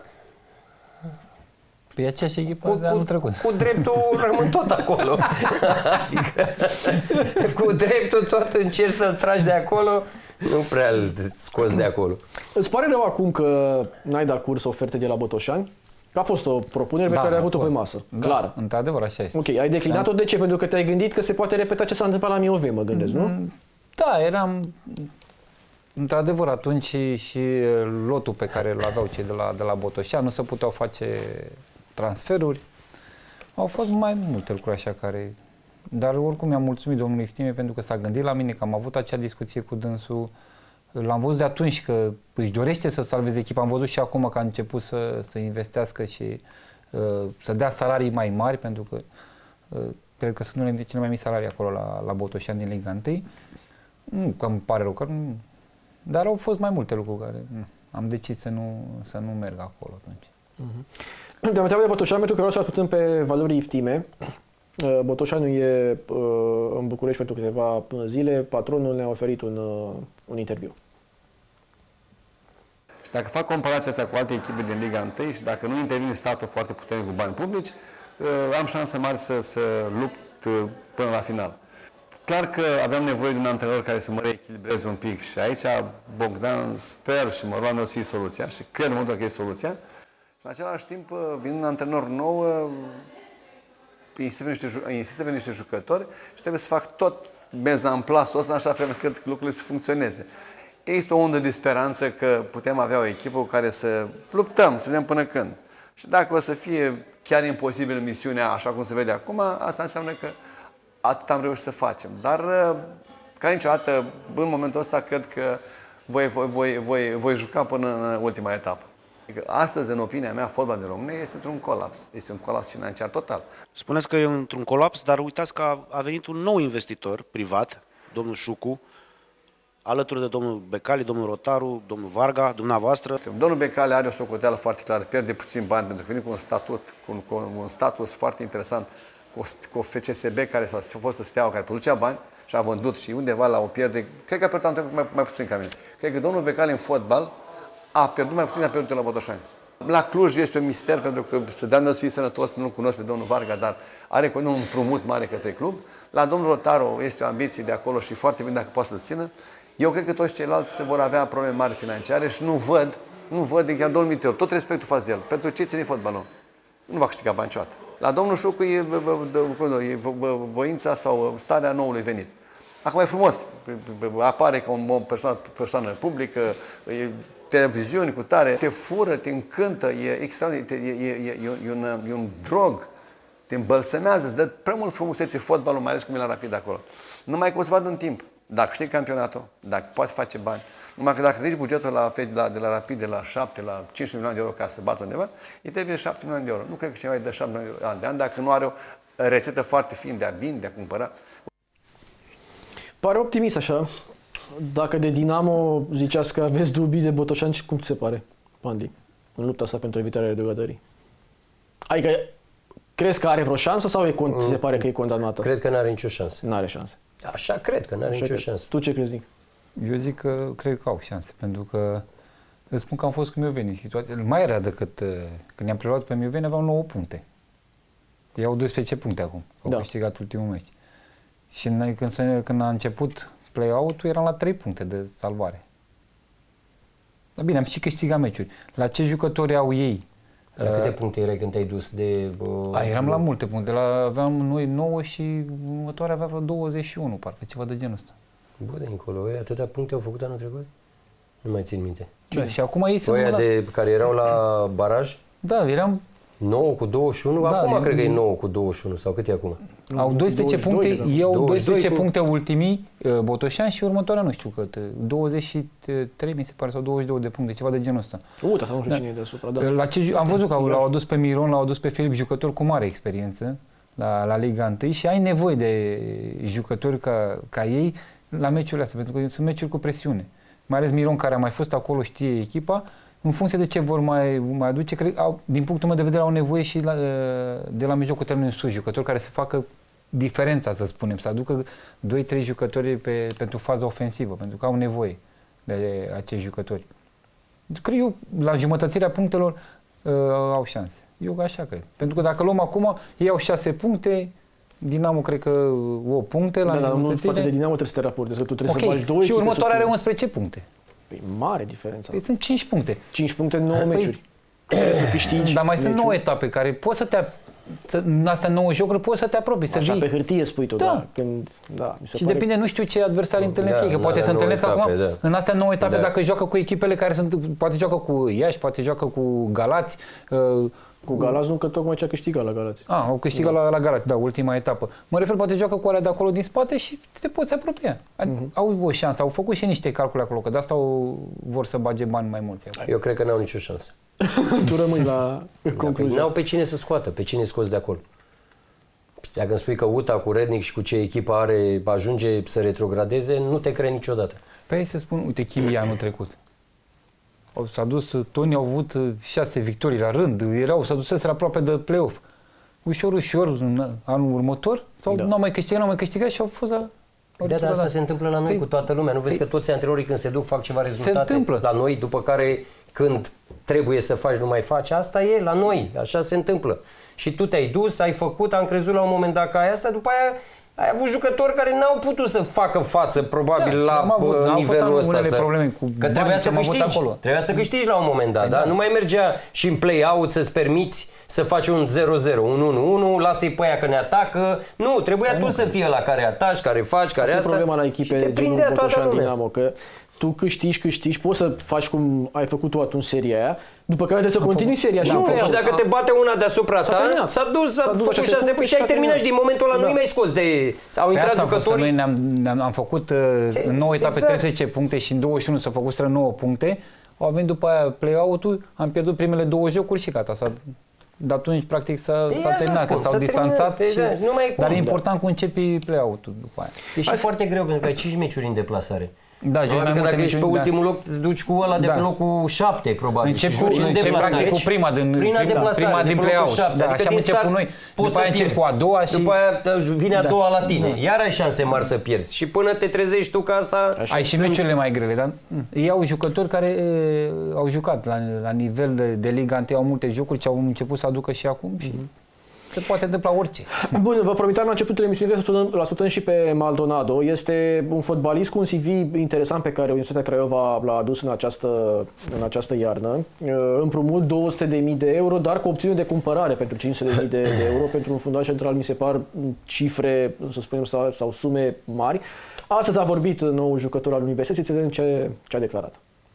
Pe aceeași echipă cu, de anul trecut. Cu dreptul rămân tot acolo. Adică, cu dreptul tot încerci să-l tragi de acolo, nu prea îl scoți de acolo. Îți pare rău acum că n-ai dat curs oferte de la Botoșani? Că a fost o propunere pe Da, care ai a avut-o pe fost. masă. Da, Clară. într-adevăr, așa este. Ok, ai declinat-o de ce? Pentru că te-ai gândit că se poate repeta ce s-a întâmplat la Miovei, mă gândesc, nu? Da, eram... Într-adevăr, atunci și, și lotul pe care îl aveau cei de la, de la Botoșani, nu se puteau face transferuri. Au fost mai multe lucruri așa care... Dar oricum mi-am mulțumit domnului Iftime pentru că s-a gândit la mine, că am avut acea discuție cu dânsul. L-am văzut de atunci că își dorește să salveze echipa. Am văzut și acum că a început să, să investească și uh, să dea salarii mai mari, pentru că uh, cred că sunt unele dintre cele mai mici salarii acolo la, la Botoșani din Liga unu. Nu că îmi pare rău, că nu, dar au fost mai multe lucruri care nu, am decis să nu, să nu merg acolo atunci. Uh-huh. Te-am întrebat de Botoșani pentru că vreau să ascultăm pe Valorii Iftime. Botoșanu e uh, în București pentru câteva zile. Patronul ne-a oferit un, uh, un interviu. Și dacă fac comparația asta cu alte echipe din Liga unu și dacă nu intervine statul foarte puternic cu bani publici, uh, am șanse mari să, să lupt uh, până la final. Clar că aveam nevoie de un antrenor care să mă reechilibreze un pic și aici Bogdan sper și mă rog să fie soluția și cred mult că e soluția. Și în același timp, vin un antrenor nou, insistă pe niște, insistă pe niște jucători și trebuie să fac tot mezamplasul ăsta în așa fel încât lucrurile să funcționeze. Există o undă de speranță că putem avea o echipă cu care să luptăm, să vedem până când. Și dacă o să fie chiar imposibil misiunea așa cum se vede acum, asta înseamnă că atât am reușit să facem. Dar, ca niciodată, în momentul ăsta, cred că voi, voi, voi, voi, voi juca până în ultima etapă. Adică astăzi, în opinia mea, fotbalul din România este într-un colaps. Este un colaps financiar total. Spuneți că e într-un colaps, dar uitați că a, a venit un nou investitor privat, domnul Șucu, alături de domnul Becali, domnul Rotaru, domnul Varga, dumneavoastră. Domnul Becali are o socoteală foarte clară, pierde puțin bani pentru că vine cu un statut, cu un, cu un status foarte interesant, cu, cu F C S B care s-a fost să Steaua, care producea bani și a vândut și undeva la o pierde, cred că a pierdut mai, mai puțin ca mine. Cred că domnul Becali în fotbal a pierdut mai puțin, a pierdut la Botoșani. La Cluj este un mister pentru că să dea să fie sănătos, nu-l cunosc pe domnul Varga, dar are un împrumut mare către club. La domnul Rotaru este o ambiție de acolo și foarte bine dacă poate să-l țină. Eu cred că toți ceilalți vor avea probleme mari financiare și nu văd, nu văd de chiar domnul Miteu, tot respectul față de el. Pentru ce ține fotbalul? Nu va câștiga bani niciodată. La domnul Șucu e, e voința sau starea noului venit. Acum e frumos, apare ca o persoană, persoană publică, e televiziuni cu tare, te fură, te încântă, e extraordinar, e, e, e, e, un, e un drog, te îmbălsămează, îți dă prea mult frumusețe fotbalul, mai ales cum e la Rapid acolo. Numai că o să vadă în timp. Dacă știi campionatul, dacă poți face bani, numai că dacă ridici bugetul la, la, de la Rapid de la șapte la cinci milioane de euro ca să bată undeva, îi trebuie șapte milioane de euro. Nu cred că cineva îi dă șapte milioane de euro de an dacă nu are o rețetă foarte fină de a vinde, de a cumpăra. Pare optimist așa. Dacă de Dinamo ziceați că aveți dubii de Botoșani, cum ți se pare, Pandi, în lupta asta pentru evitarea degradării? Adică, crezi că are vreo șansă sau e con- ți se pare că e condamnată? Cred că n-are nicio șansă. N-are șanse. Așa cred că n-are Așa nicio cred. șansă. Tu ce crezi, Nic? Eu zic că cred că au șanse, pentru că îți spun că am fost cu Mioveni. Situația mai era decât uh, când ne-am preluat pe Mioveni, aveau nouă puncte. Ei au doisprezece puncte acum, au Da. câștigat ultimul meci. Și noi, când, când a început play-out-ul, eram la trei puncte de salvare. Dar bine, am și câștigat meciuri. La ce jucători au ei? La câte puncte erai când te-ai dus de... Uh, A, eram la multe puncte. La, aveam noi nouă și următoarea avea vreo douăzeci și unu, parcă ceva de genul ăsta. Bă, de încolo, ei, atâtea puncte au făcut anul trecut? Nu mai țin minte. Da, și acum ei sunt... Oia la... de care erau la baraj? Da, eram... nouă cu douăzeci și unu? Da, acum e... cred că e nouă cu douăzeci și unu sau cât e acum? Au doisprezece puncte, ei au doisprezece cu... puncte ultimii, Botoșani, și următoarea nu știu cât, douăzeci și trei mi se pare, sau douăzeci și doi de puncte, ceva de genul ăsta. Uite, sau nu știu da. cine e deasupra, da. La ce, am văzut că l-au adus pe Miron, l-au adus pe Filip, jucători cu mare experiență la, la Liga unu, și ai nevoie de jucători ca, ca ei la meciurile astea, pentru că sunt meciuri cu presiune. Mai ales Miron, care a mai fost acolo, știe echipa, în funcție de ce vor mai, mai aduce, cred, au, din punctul meu de vedere, au nevoie și la, de la mijlocul termenului sus, jucători care să facă diferența, să spunem, să aducă doi trei jucători pe, pentru faza ofensivă, pentru că au nevoie de acești jucători. Cred eu, la jumătățirea punctelor, uh, au șanse. Eu așa cred. Pentru că dacă luăm acum, ei au șase puncte, Dinamo cred că o puncte la da, jumătățire. Față de Dinamo trebuie să te raportezi, că tu trebuie okay. să faci doi. Și următoarea are unsprezece puncte. Păi mare diferența. Păi sunt cinci puncte. cinci puncte în nouă păi, meciuri. Trebuie să câștigi. Dar mai meciuri. sunt nouă etape care poți să te în astea nouă jocuri poți să te apropii, să Așa vii. pe hârtie spui tu, da. da. Când, da mi se și pare... depinde, nu știu ce adversari întâlnesc, da, că poate da, se întâlnesc etape, acum da. în astea nouă etape, da. dacă joacă cu echipele care sunt, poate joacă cu Iași, poate joacă cu Galați. Uh, Cu Galați nu, că tocmai ce a câștigat la Galați. Ah, au câștigat da. la, la Galați, da, ultima etapă. Mă refer, poate joacă cu alea de acolo din spate și te poți apropia. Uh-huh. Au o șansă, au făcut și niște calcule acolo, că de asta au, vor să bage bani mai mulți. Acolo. Eu cred că n-au nicio șansă. Tu rămâi la concluzia. N-au pe cine să scoată, pe cine scoți de acolo. Dacă îmi spui că U T A cu Rednic și cu ce echipă are ajunge să retrogradeze, nu te cred niciodată. Păi să spun, uite, Chilia anul trecut. S-a dus, Toni au avut șase victorii la rând, erau, s-a dus aproape de play-off. Ușor, ușor, în anul următor, sau da. n-au mai câștigat, n-au mai câștigat și au fost la... Da, dar asta se întâmplă la noi păi, cu toată lumea. Nu vezi păi, că toți antrenorii când se duc fac ceva rezultate la noi, după care când trebuie să faci nu mai faci. Asta e la noi, așa se întâmplă. Și tu te-ai dus, ai făcut, am crezut la un moment dat că ai asta, după aia ai avut jucători care n-au putut să facă față, probabil, da, la avut, nivelul ăsta. Să... probleme cu că trebuia să câștigi. Acolo. Trebuia să câștigi la un moment dat, da? da? Nu mai mergea și în play-out să-ți permiți să faci un zero zero, un unu unu, lasă-i pe aia că ne atacă. Nu, trebuia păi tu nu, să fii la care ataci, care faci, care asta. Asta e problema la echipe de genul Botoșani Dinamo, că tu câștigi, câștigi, poți să faci cum ai făcut tu atunci seria aia, după care trebuie să continui seria. Și, nu, și dacă te bate una deasupra ta, s-a dus, s-a făcut șase puncte și ai terminat și din momentul ăla da. nu mai scos de... Au intrat jucătorii... Noi ne-am, ne-am am făcut uh, în nouă etape exact. treizeci puncte și în douăzeci și unu s-au făcut stră nouă puncte. Au venit după aia play-out-ul, am pierdut primele două jocuri și gata. S-a, de atunci, practic, s-a, s-a terminat, că s-au distanțat. Și, dar e important cum începi play-out-ul după aia. E și foarte greu, pentru că ai cinci meciuri în deplasare. Da, probabil că dacă ești pe ultimul da. loc, duci cu ăla de da. locul șapte, probabil. Încep cu, încep practic cu prima din, prima, prima, prima din play-out. Da, adică așa încep cu noi. După aia încep cu a doua și... După aia vine a da. doua la tine. Da. Iar ai șanse mari să pierzi. Și până te trezești tu că asta... Așa ai și sunt... meciurile mai grele, dar ei au jucători care e, au jucat la, la nivel de, de Liga unu, au multe jocuri ce au început să aducă și acum. Și... Mm-hmm. Se poate întâmpla orice. Bun, vă promiteam la începutul emisiunii că îl ascultăm și pe Maldonado. Este un fotbalist cu un C V interesant pe care Universitatea Craiova l-a adus în această, în această iarnă. Împrumut două sute de mii de euro, dar cu opțiune de cumpărare pentru cinci sute de mii de euro. Pentru un fundaș central mi se par cifre, să spunem, sau, sau sume mari. Astăzi a vorbit noul jucător al Universității, să vedem ce, ce a declarat.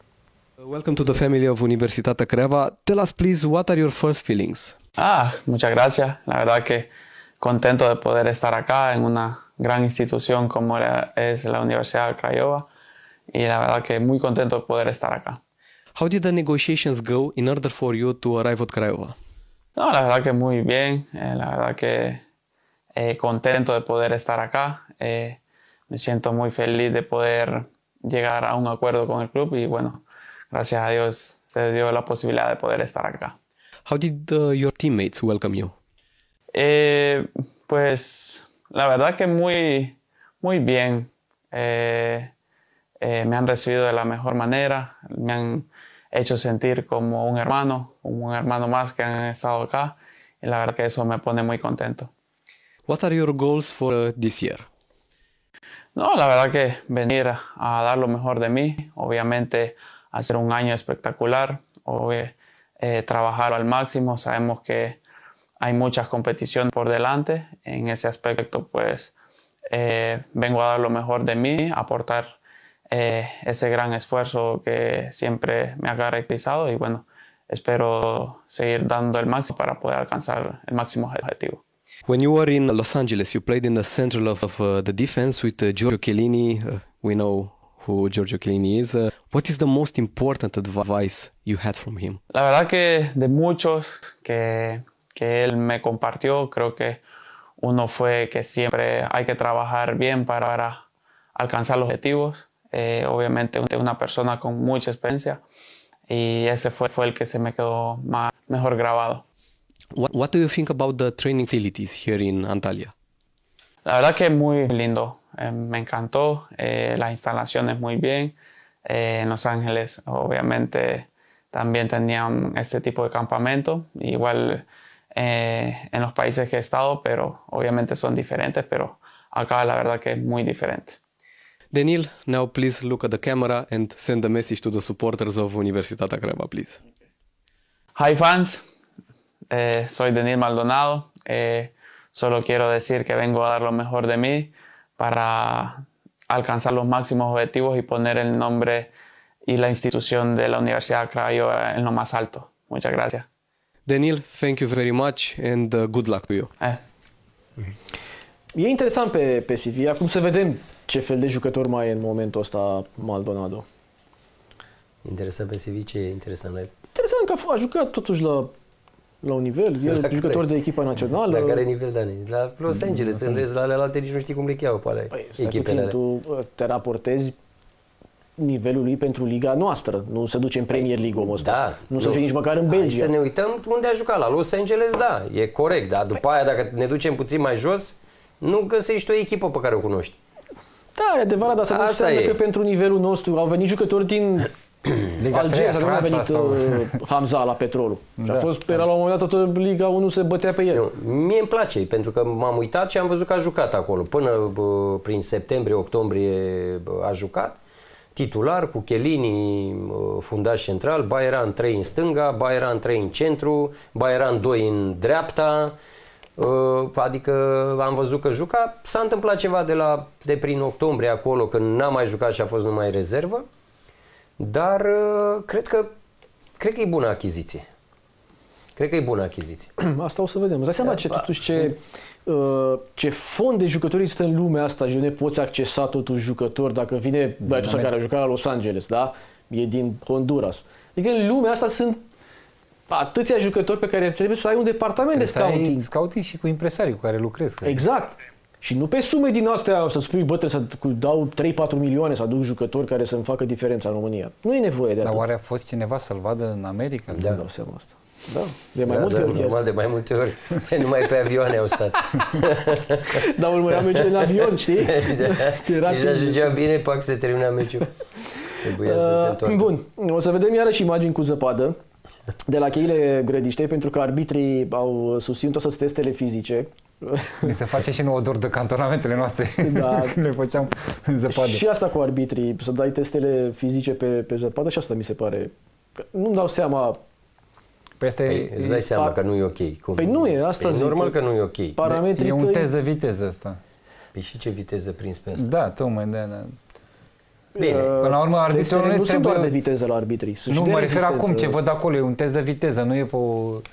Welcome to the family of Universitatea Craiova. Tell us, please, what are your first feelings? Ah, muchas gracias. La verdad que contento de poder estar acá en una gran institución como es la Universidad de Craiova y la verdad que muy contento de poder estar acá. How did the negotiations go in order for you to arrive at Craiova? No, la verdad que muy bien. Eh, la verdad que eh, contento de poder estar acá. Eh, me siento muy feliz de poder llegar a un acuerdo con el club y bueno, gracias a Dios se dio la posibilidad de poder estar acá. How did uh, your teammates welcome you? Eh, pues la verdad que muy, muy bien. Eh, eh, me han recibido de la mejor manera. Me han hecho sentir como un hermano, un hermano más que han estado acá. Y la verdad que eso me pone muy contento. What are your goals for uh, this year? No, la verdad que venir a dar lo mejor de mí. Obviamente hacer un año espectacular. Obviamente, Eh, trabajar al máximo. Sabemos que hay muchas competiciones por delante. En ese aspecto, pues, eh, vengo a dar lo mejor de mí, aportar eh, ese gran esfuerzo que siempre me ha caracterizado y bueno, espero seguir dando el máximo para poder alcanzar el máximo objetivo. When you were in Los Angeles, you played in the center of, of uh, the defense with uh, Giorgio Chiellini. Uh, we know who Giorgio Chiellini is. Uh, what is the most important advice you had from him? La verdad que de muchos que, que él me compartió, creo que uno fue que siempre hay que trabajar bien para, para alcanzar los objetivos. Eh, obviamente una persona con mucha experiencia y ese fue, fue el que se me quedó más, mejor grabado. What, what do you think about the training facilities here in Antalya? La verdad que es muy lindo, eh, me encantó, eh, las instalaciones muy bien. Eh, en Los Ángeles obviamente también tenían este tipo de campamento, igual eh, en los países que he estado, pero obviamente son diferentes, pero acá la verdad que es muy diferente. Daniel, now please look at the camera and send a message to the supporters of Universitatea Craiova, please. Hi fans, eh, soy Daniel Maldonado. Eh, solo quiero decir que vengo a dar lo mejor de mí para alcanzar los máximos objetivos y poner el nombre y la institución de la Universidad Craiova en lo más alto. Muchas gracias. Daniel, thank you very much and uh, good luck to you. Eh. E interesant pe, pe C V. Acum să vedem ce fel de jucător mai e în momentul ăsta Maldonado. Interesant pe C V, ce e interesant la el? Interesant că a, a jucat totuși la, la un nivel, el la jucător care, de echipa națională. La care nivel, Dani? La Los Angeles, în rest, la ale alte nici nu știi cum le cheamă pe alea, Păi, echipele alea. Tu te raportezi nivelul lui pentru liga noastră, nu se duce în Premier League omul ăsta, Da, nu se duce nici măcar în Belgia. Hai să ne uităm unde a jucat, la Los Angeles, da, e corect, dar după aia dacă ne ducem puțin mai jos, nu găsești o echipă pe care o cunoști. Da, e adevărat, dar să nu Asta înseamnă e. că pentru nivelul nostru au venit jucători din Algeria, nu a venit sau... uh, Hamza la Petrolul. Da. Și a fost, Da. era la un moment dat toată Liga unu se bătea pe el. Nu, mie îmi place, pentru că m-am uitat și am văzut că a jucat acolo. Până bă, prin septembrie-octombrie a jucat. Titular, cu Chiellini, fundaș central, Baieran trei în stânga, Baieran trei în centru, Baieran doi în dreapta. Adică am văzut că juca. S-a întâmplat ceva de, la, de prin octombrie acolo, când n-a mai jucat și a fost numai rezervă. Dar cred că, cred că e bună achiziție. Cred că e bună achiziție. Asta o să vedem. Îți dai seama ce, totuși, ce, ce fond de jucători există în lumea asta și unde poți accesa totuși jucători dacă vine băiatul ăsta care a jucat la Los Angeles, da? E din Honduras. Adică în lumea asta sunt atâția jucători pe care trebuie să ai un departament de scouting. Scouting și cu impresarii cu care lucrezi. Exact. Și nu pe sume din astea să spui, bă, trebuie să dau trei patru milioane să aduc jucători care să-mi facă diferența în România. Nu e nevoie de atât. Dar oare a fost cineva să-l vadă în America? Da, dau seama asta. Da, de mai da, multe da, ori. Normal, de mai multe ori. Numai pe avioane au stat. Dar urmăream meciul în avion, știi? Da. Deci ajungea bine, pac, se termina meciul. Trebuia uh, să se întoarcă. Bun, o să vedem iarăși imagini cu zăpadă de la cheile Grădiștei, pentru că arbitrii au susținut toate testele fizice. Mi se face și nouă dor de cantonamentele noastre, da. când le făceam în zăpadă. Și asta cu arbitrii, să dai testele fizice pe, pe zăpadă, și asta mi se pare. Nu-mi dau seama. Păi asta păi, e, îți dai seama par... că nu e ok. Cum? Păi nu e, asta păi zic. Normal că nu e ok. Parametrii e un tăi... test de viteză ăsta. Păi și ce viteză prins pe asta? Da, tocmai, da, da. Bine. Până la urmă, arbitrul nu nu sunt doar de trebuie... viteză la arbitrii. Sunt Nu, și de mă refer rezistență. acum, ce văd acolo, e un test de viteză, nu e pe o...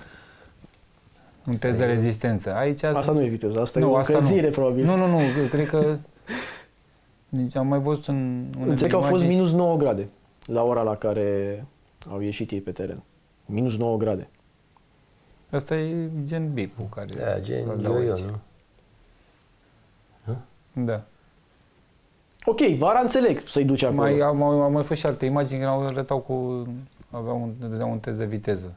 un Asta test e... de rezistență. Aici... Asta nu e viteză, asta nu, e o asta încălzire, nu. probabil. Nu, nu, nu, eu cred că... Deci am mai văzut în... Înțeleg că au fost minus nouă grade la ora la care au ieșit ei pe teren. Minus nouă grade. Asta e gen bipul care... Da, gen yo-yo, nu? Da. Ok, vara înțeleg să-i duci acolo. Mai, am, am mai fost și alte imagini când au arătau cu... aveau un, dădeau un test de viteză.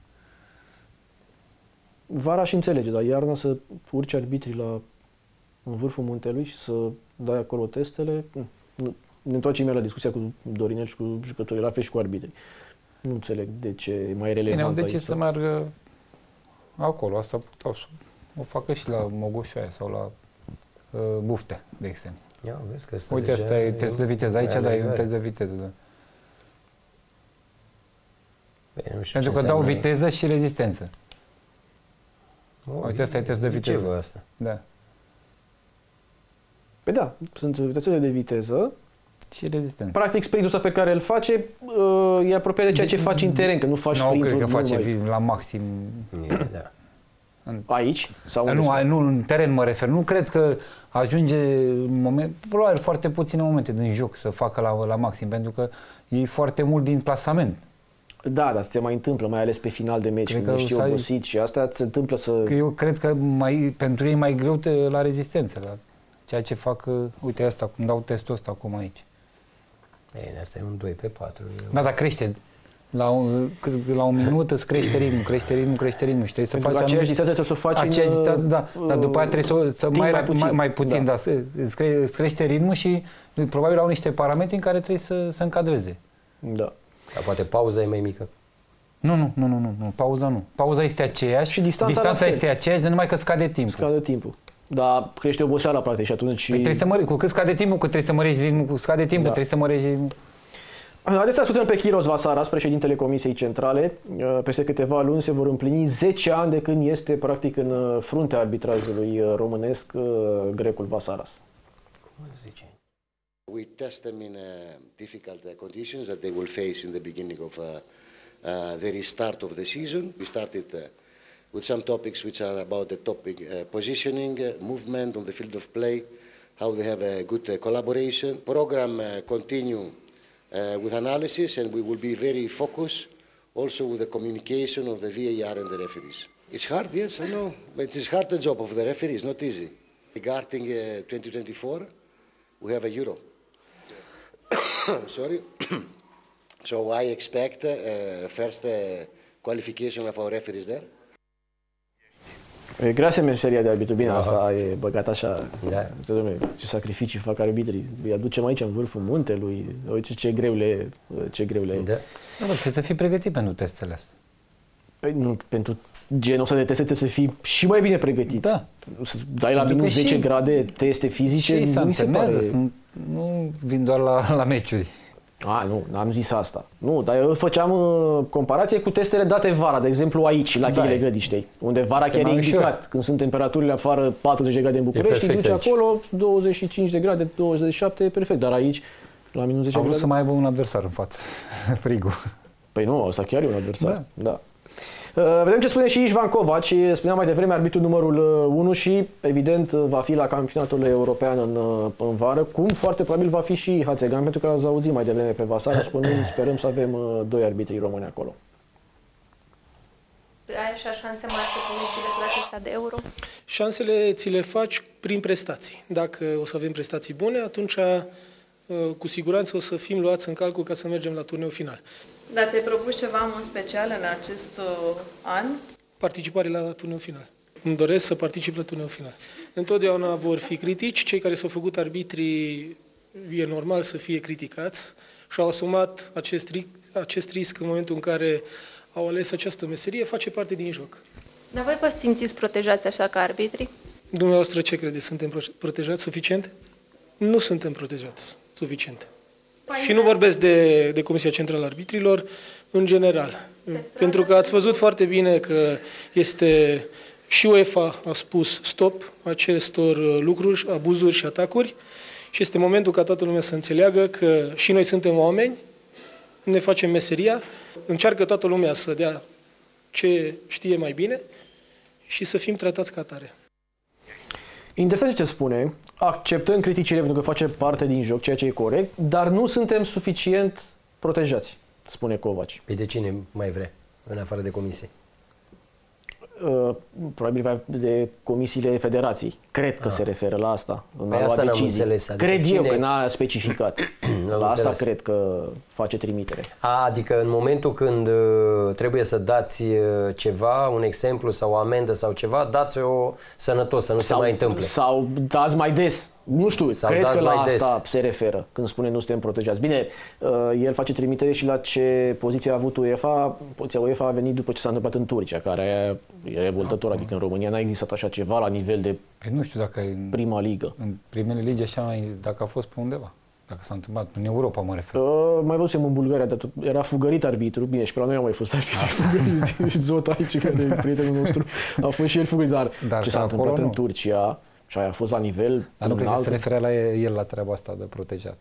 Vara și înțelege, dar iarna să urci arbitrii la în vârful muntelui și să dai acolo testele. Nu. Ne întoarcem la discuția cu Dorinel și cu jucătorii, la fel și cu arbitrii. Nu înțeleg de ce e mai relevant. Bine, au aici. decis să meargă acolo. Asta puteau să o facă și la Mogoșoaia sau la uh, Buftea, de exemplu. Ia, vezi că asta Uite, asta e test de viteză. Aici, da, e un test de viteză, da. Bine, nu știu Pentru că dau viteză și rezistență. Oh, Uite, asta e test de viteză. Ce vă asta? Da. Păi da, sunt vitezele de viteză. Și rezistent. Practic, sprintul ăsta pe care îl face uh, e aproape de ceea ce faci în teren, că nu faci nu, sprintul. Nu, cred că face mai... la maxim. Da. Aici? Sau nu, nu, în teren mă refer. Nu cred că ajunge în moment, probabil foarte puține momente din joc să facă la, la maxim, pentru că e foarte mult din plasament. Da, dar se mai întâmplă, mai ales pe final de meci, cred când că ești obosit și asta se întâmplă să... Că eu cred că mai, pentru ei e mai greu te, la rezistență, la ceea ce fac, uite asta, cum dau testul ăsta acum aici. Bine, asta e un doi pe patru. Da, dar crește. La un, la un minut îți crește ritmul, crește ritmul, crește ritmul și trebuie pentru să faci... aceeași distanță trebuie să o faci aceeași în... distanță, da, uh, dar după aia trebuie să, să mai, mai puțin, mai, mai puțin da. da, îți, cre, îți crește ritmul și probabil au niște parametri în care trebuie să se încadreze. Da. Dar poate pauza e mai mică. Nu, nu, nu, nu, nu, nu, pauza nu. Pauza este aceeași, și distanța, distanța este aceeași, de numai că scade timpul. Scade timpul. Dar crește oboseala, practic, și atunci... Păi trebuie să mări, cu cât scade timpul, cu trebuie să mărești ritmul, cu scade timpul, da. trebuie să mărești ritmul. Haideți să ascultăm pe Chiros Vasaras, președintele Comisiei Centrale. Peste câteva luni se vor împlini zece ani de când este, practic, în fruntea arbitrajului românesc grecul Vasaras. We test them in uh, difficult uh, conditions that they will face in the beginning of uh, uh, the restart of the season. We started uh, with some topics which are about the topic uh, positioning, uh, movement on the field of play, how they have a good uh, collaboration. Program uh, continue uh, with analysis, and we will be very focused also with the communication of the V A R and the referees. It's hard, yes, I know, but it's hard the job of the referees, not easy. Regarding uh, twenty twenty-four, we have a Euro. Sorry. So I expect uh, first uh, qualification of our referees there. E grea meseria de arbitru, bine, asta e băgat așa, da. Dom'le, ce sacrificii fac arbitrii, îi aducem aici în vârful muntelui, uite ce greu le, ce greu le e. Da. Da, trebuie să fii pregătit pentru testele astea. Păi nu, pentru genul ăsta de teste trebuie să fii și mai bine pregătit. Da. Să dai la minus zece grade teste fizice, și nu mi se pare... Sunt, nu vin doar la, la meciuri. A, nu, n-am zis asta. Nu, dar eu făceam uh, comparație cu testele date vara, de exemplu aici, la Chilele da, Grădiștei, unde vara chiar e indicat. Ușor. Când sunt temperaturile afară patruzeci de grade în București, duci aici. Acolo douăzeci și cinci de grade, douăzeci și șapte, e perfect, dar aici, la minus zece grade... Am vrut să mai aibă un adversar în față, frigul. Păi nu, ăsta chiar e un adversar, da. da. Uh, vedem ce spune și Ișvan Covaci, spunea mai devreme arbitru numărul unu și evident va fi la campionatul european în, în vară, cum foarte probabil va fi și Hațegan, pentru că ați auzit mai devreme pe Vasara spunând sperăm să avem uh, doi arbitri români acolo. Ai așa șanse mari să primești biletul acesta de euro? Șansele ți le faci prin prestații. Dacă o să avem prestații bune, atunci cu siguranță o să fim luați în calcul ca să mergem la turneul final. Dar ți-ai propus ceva în special în acest uh, an? Participare la turneul final. Îmi doresc să particip la turneul final. Întotdeauna vor fi critici. Cei care s-au făcut arbitrii e normal să fie criticați și au asumat acest risc, acest risc în momentul în care au ales această meserie, face parte din joc. Dar voi vă simțiți protejați așa ca arbitri? Dumneavoastră ce credeți? Suntem protejați suficient? Nu suntem protejați suficient. Păi și nu vorbesc de, de Comisia Centrală a Arbitrilor, în general. Pentru că ați văzut foarte bine că este și UEFA a spus stop acestor lucruri, abuzuri și atacuri și este momentul ca toată lumea să înțeleagă că și noi suntem oameni, ne facem meseria, încearcă toată lumea să dea ce știe mai bine și să fim tratați ca atare. Interesant ce spune, acceptăm criticile pentru că face parte din joc, ceea ce e corect, dar nu suntem suficient protejați, spune Covaci. Păi de cine mai vrea, în afară de comisie? Uh, probabil de comisiile federației. Cred că ah. se referă la asta. Păi asta n-am înțeles. Adică cred cine... eu că n-a specificat. La asta înțeles. Cred că face trimitere. A, adică în momentul când uh, trebuie să dați uh, ceva, un exemplu sau o amendă sau ceva, dați-o sănătos, să nu sau, se mai întâmple. Sau dați mai des. Nu știu, sau cred că la asta des. Se referă când spune nu suntem protejați. Bine, uh, el face trimitere și la ce poziție a avut UEFA. Poziția UEFA a venit după ce s-a întâmplat în Turcia, care e revoltător, adică în România n-a existat așa ceva la nivel de păi nu știu dacă în prima ligă. În primele ligi așa, dacă a fost pe undeva. Dacă s-a întâmplat în Europa, mă refer. Uh, mai văzusem în Bulgaria, dar era fugărit arbitru. Bine, și pe la noi a mai fost arbitru fugărit. Și Zota aici, care e prietenul nostru, a fost și el fugărit. Dar, dar ce s-a întâmplat nu. În Turcia, Și aia a fost la nivel Dar nu cred că înalt. se referea la el la treaba asta de protejat.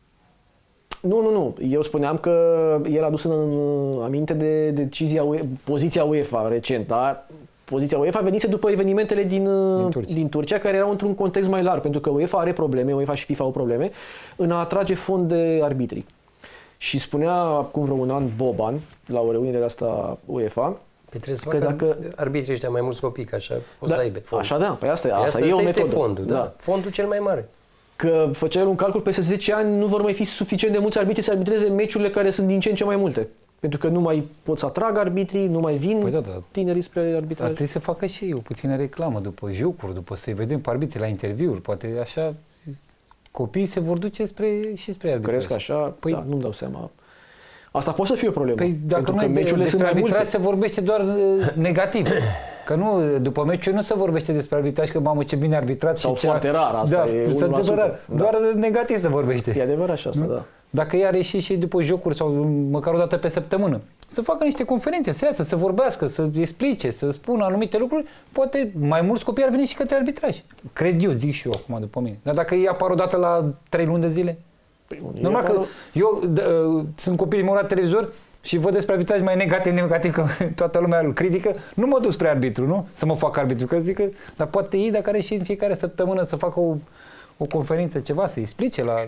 Nu, nu, nu. Eu spuneam că el a dus în aminte de decizia UE, poziția UEFA recent, da? Poziția UEFA venise după evenimentele din, din, Turcia. din Turcia, care erau într-un context mai larg, pentru că UEFA are probleme, UEFA și FIFA au probleme, în a atrage fond de arbitri. Și spunea acum vreo un an Boban, la o reuniune de asta UEFA, Păi trebuie să că facă dacă arbitrii ăștia mai mulți copii, că așa o da, să aibă fond. Așa da, păi asta, asta, asta asta e o este metodă. fondul, da. da. Fondul cel mai mare. Că făcea el un calcul, peste zece ani nu vor mai fi suficient de mulți arbitri să arbitreze meciurile care sunt din ce în ce mai multe. Pentru că nu mai pot să atrag arbitrii, nu mai vin Păi da, da. tinerii spre Dar arbitraj. trebuie să facă și o puțină reclamă după jocuri, după să-i vedem pe arbitri la interviuri, poate așa copiii se vor duce spre, și spre arbitraj. Crezi că așa? Păi, da, nu-mi dau seama. Asta poate să fie o problemă. Păi dacă pentru nu că meciurile sunt mai arbitraj multe. se vorbește doar uh, negativ. Că nu, după meciul nu se vorbește despre arbitraj, că mamă ce bine arbitrat Sau și ce... foarte rar, asta da, e se unu la sută. întâmplă rar. Da. Doar negativ se vorbește. E adevărat și asta, da. Dacă ea ieși și după jocuri sau măcar o dată pe săptămână, să facă niște conferințe, să iasă, să vorbească, să explice, să spună anumite lucruri, poate mai mulți copii ar veni și către arbitraj. Cred eu, zic și eu acum după mine. Dar dacă ei apar o dată la trei luni de zile? Normal că eu uh, sunt copiii mei la televizor și văd despre arbitraj mai negativ, negativ, că toată lumea îl critică, nu mă duc spre arbitru, nu? Să mă fac arbitru, că zic că, dar poate ei, dacă are și în fiecare săptămână să facă o, o conferință, ceva, să explice la...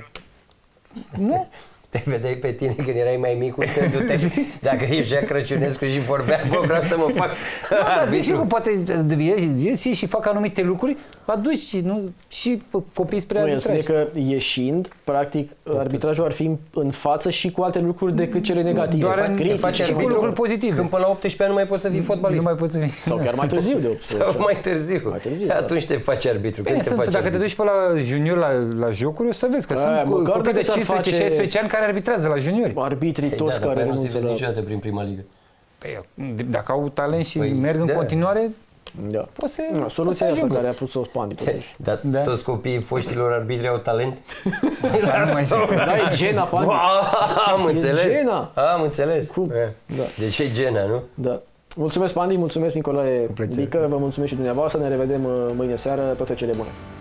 Nu? Te vedeai pe tine când erai mai mic, uitându-te, dacă ieșea Crăciunescu și vorbea, bă, vreau să mă fac Nu, dar zic și eu că poate ies și fac anumite lucruri, aduci și, nu, și copii spre Nu, el arbitraj. spune că ieșind, practic, arbitrajul ar fi în față și cu alte lucruri decât cele negative. Doar Fac în- critici, face și cu arbitru. lucruri pozitive. Când până la optsprezece ani nu mai poți să fii fotbalist. Nu mai poți să fii. Sau chiar mai târziu de Sau mai târziu. Mai târziu, da. Atunci te faci arbitru. Bine, Când te sunt, faci dacă arbitru? te duci pe la junior la, la jocuri, o să vezi că Aia, sunt co- măcar copii de dacă s-ar cincisprezece face- șaisprezece ani care arbitrează la juniori. Arbitrii Păi toți da, care dar nu se renunță vezi la... niciodată prin prima ligă. Păi, dacă au talent și Păi, merg în da. continuare, Da. poți să Da, poți soluția să asta ajungă. care a pus-o Spandi totuși. Dar Da. toți copiii foștilor arbitri au talent? Dar nu mai zic. Da, e gena, Pandi. Am E înțeles. gena. Am înțeles. Cum? E. Da. Deci e gena, nu? Da. Mulțumesc, Pandi, mulțumesc, Nicolae plăcere. Dică, vă mulțumesc și dumneavoastră, ne revedem uh, mâine seară, toate cele bune.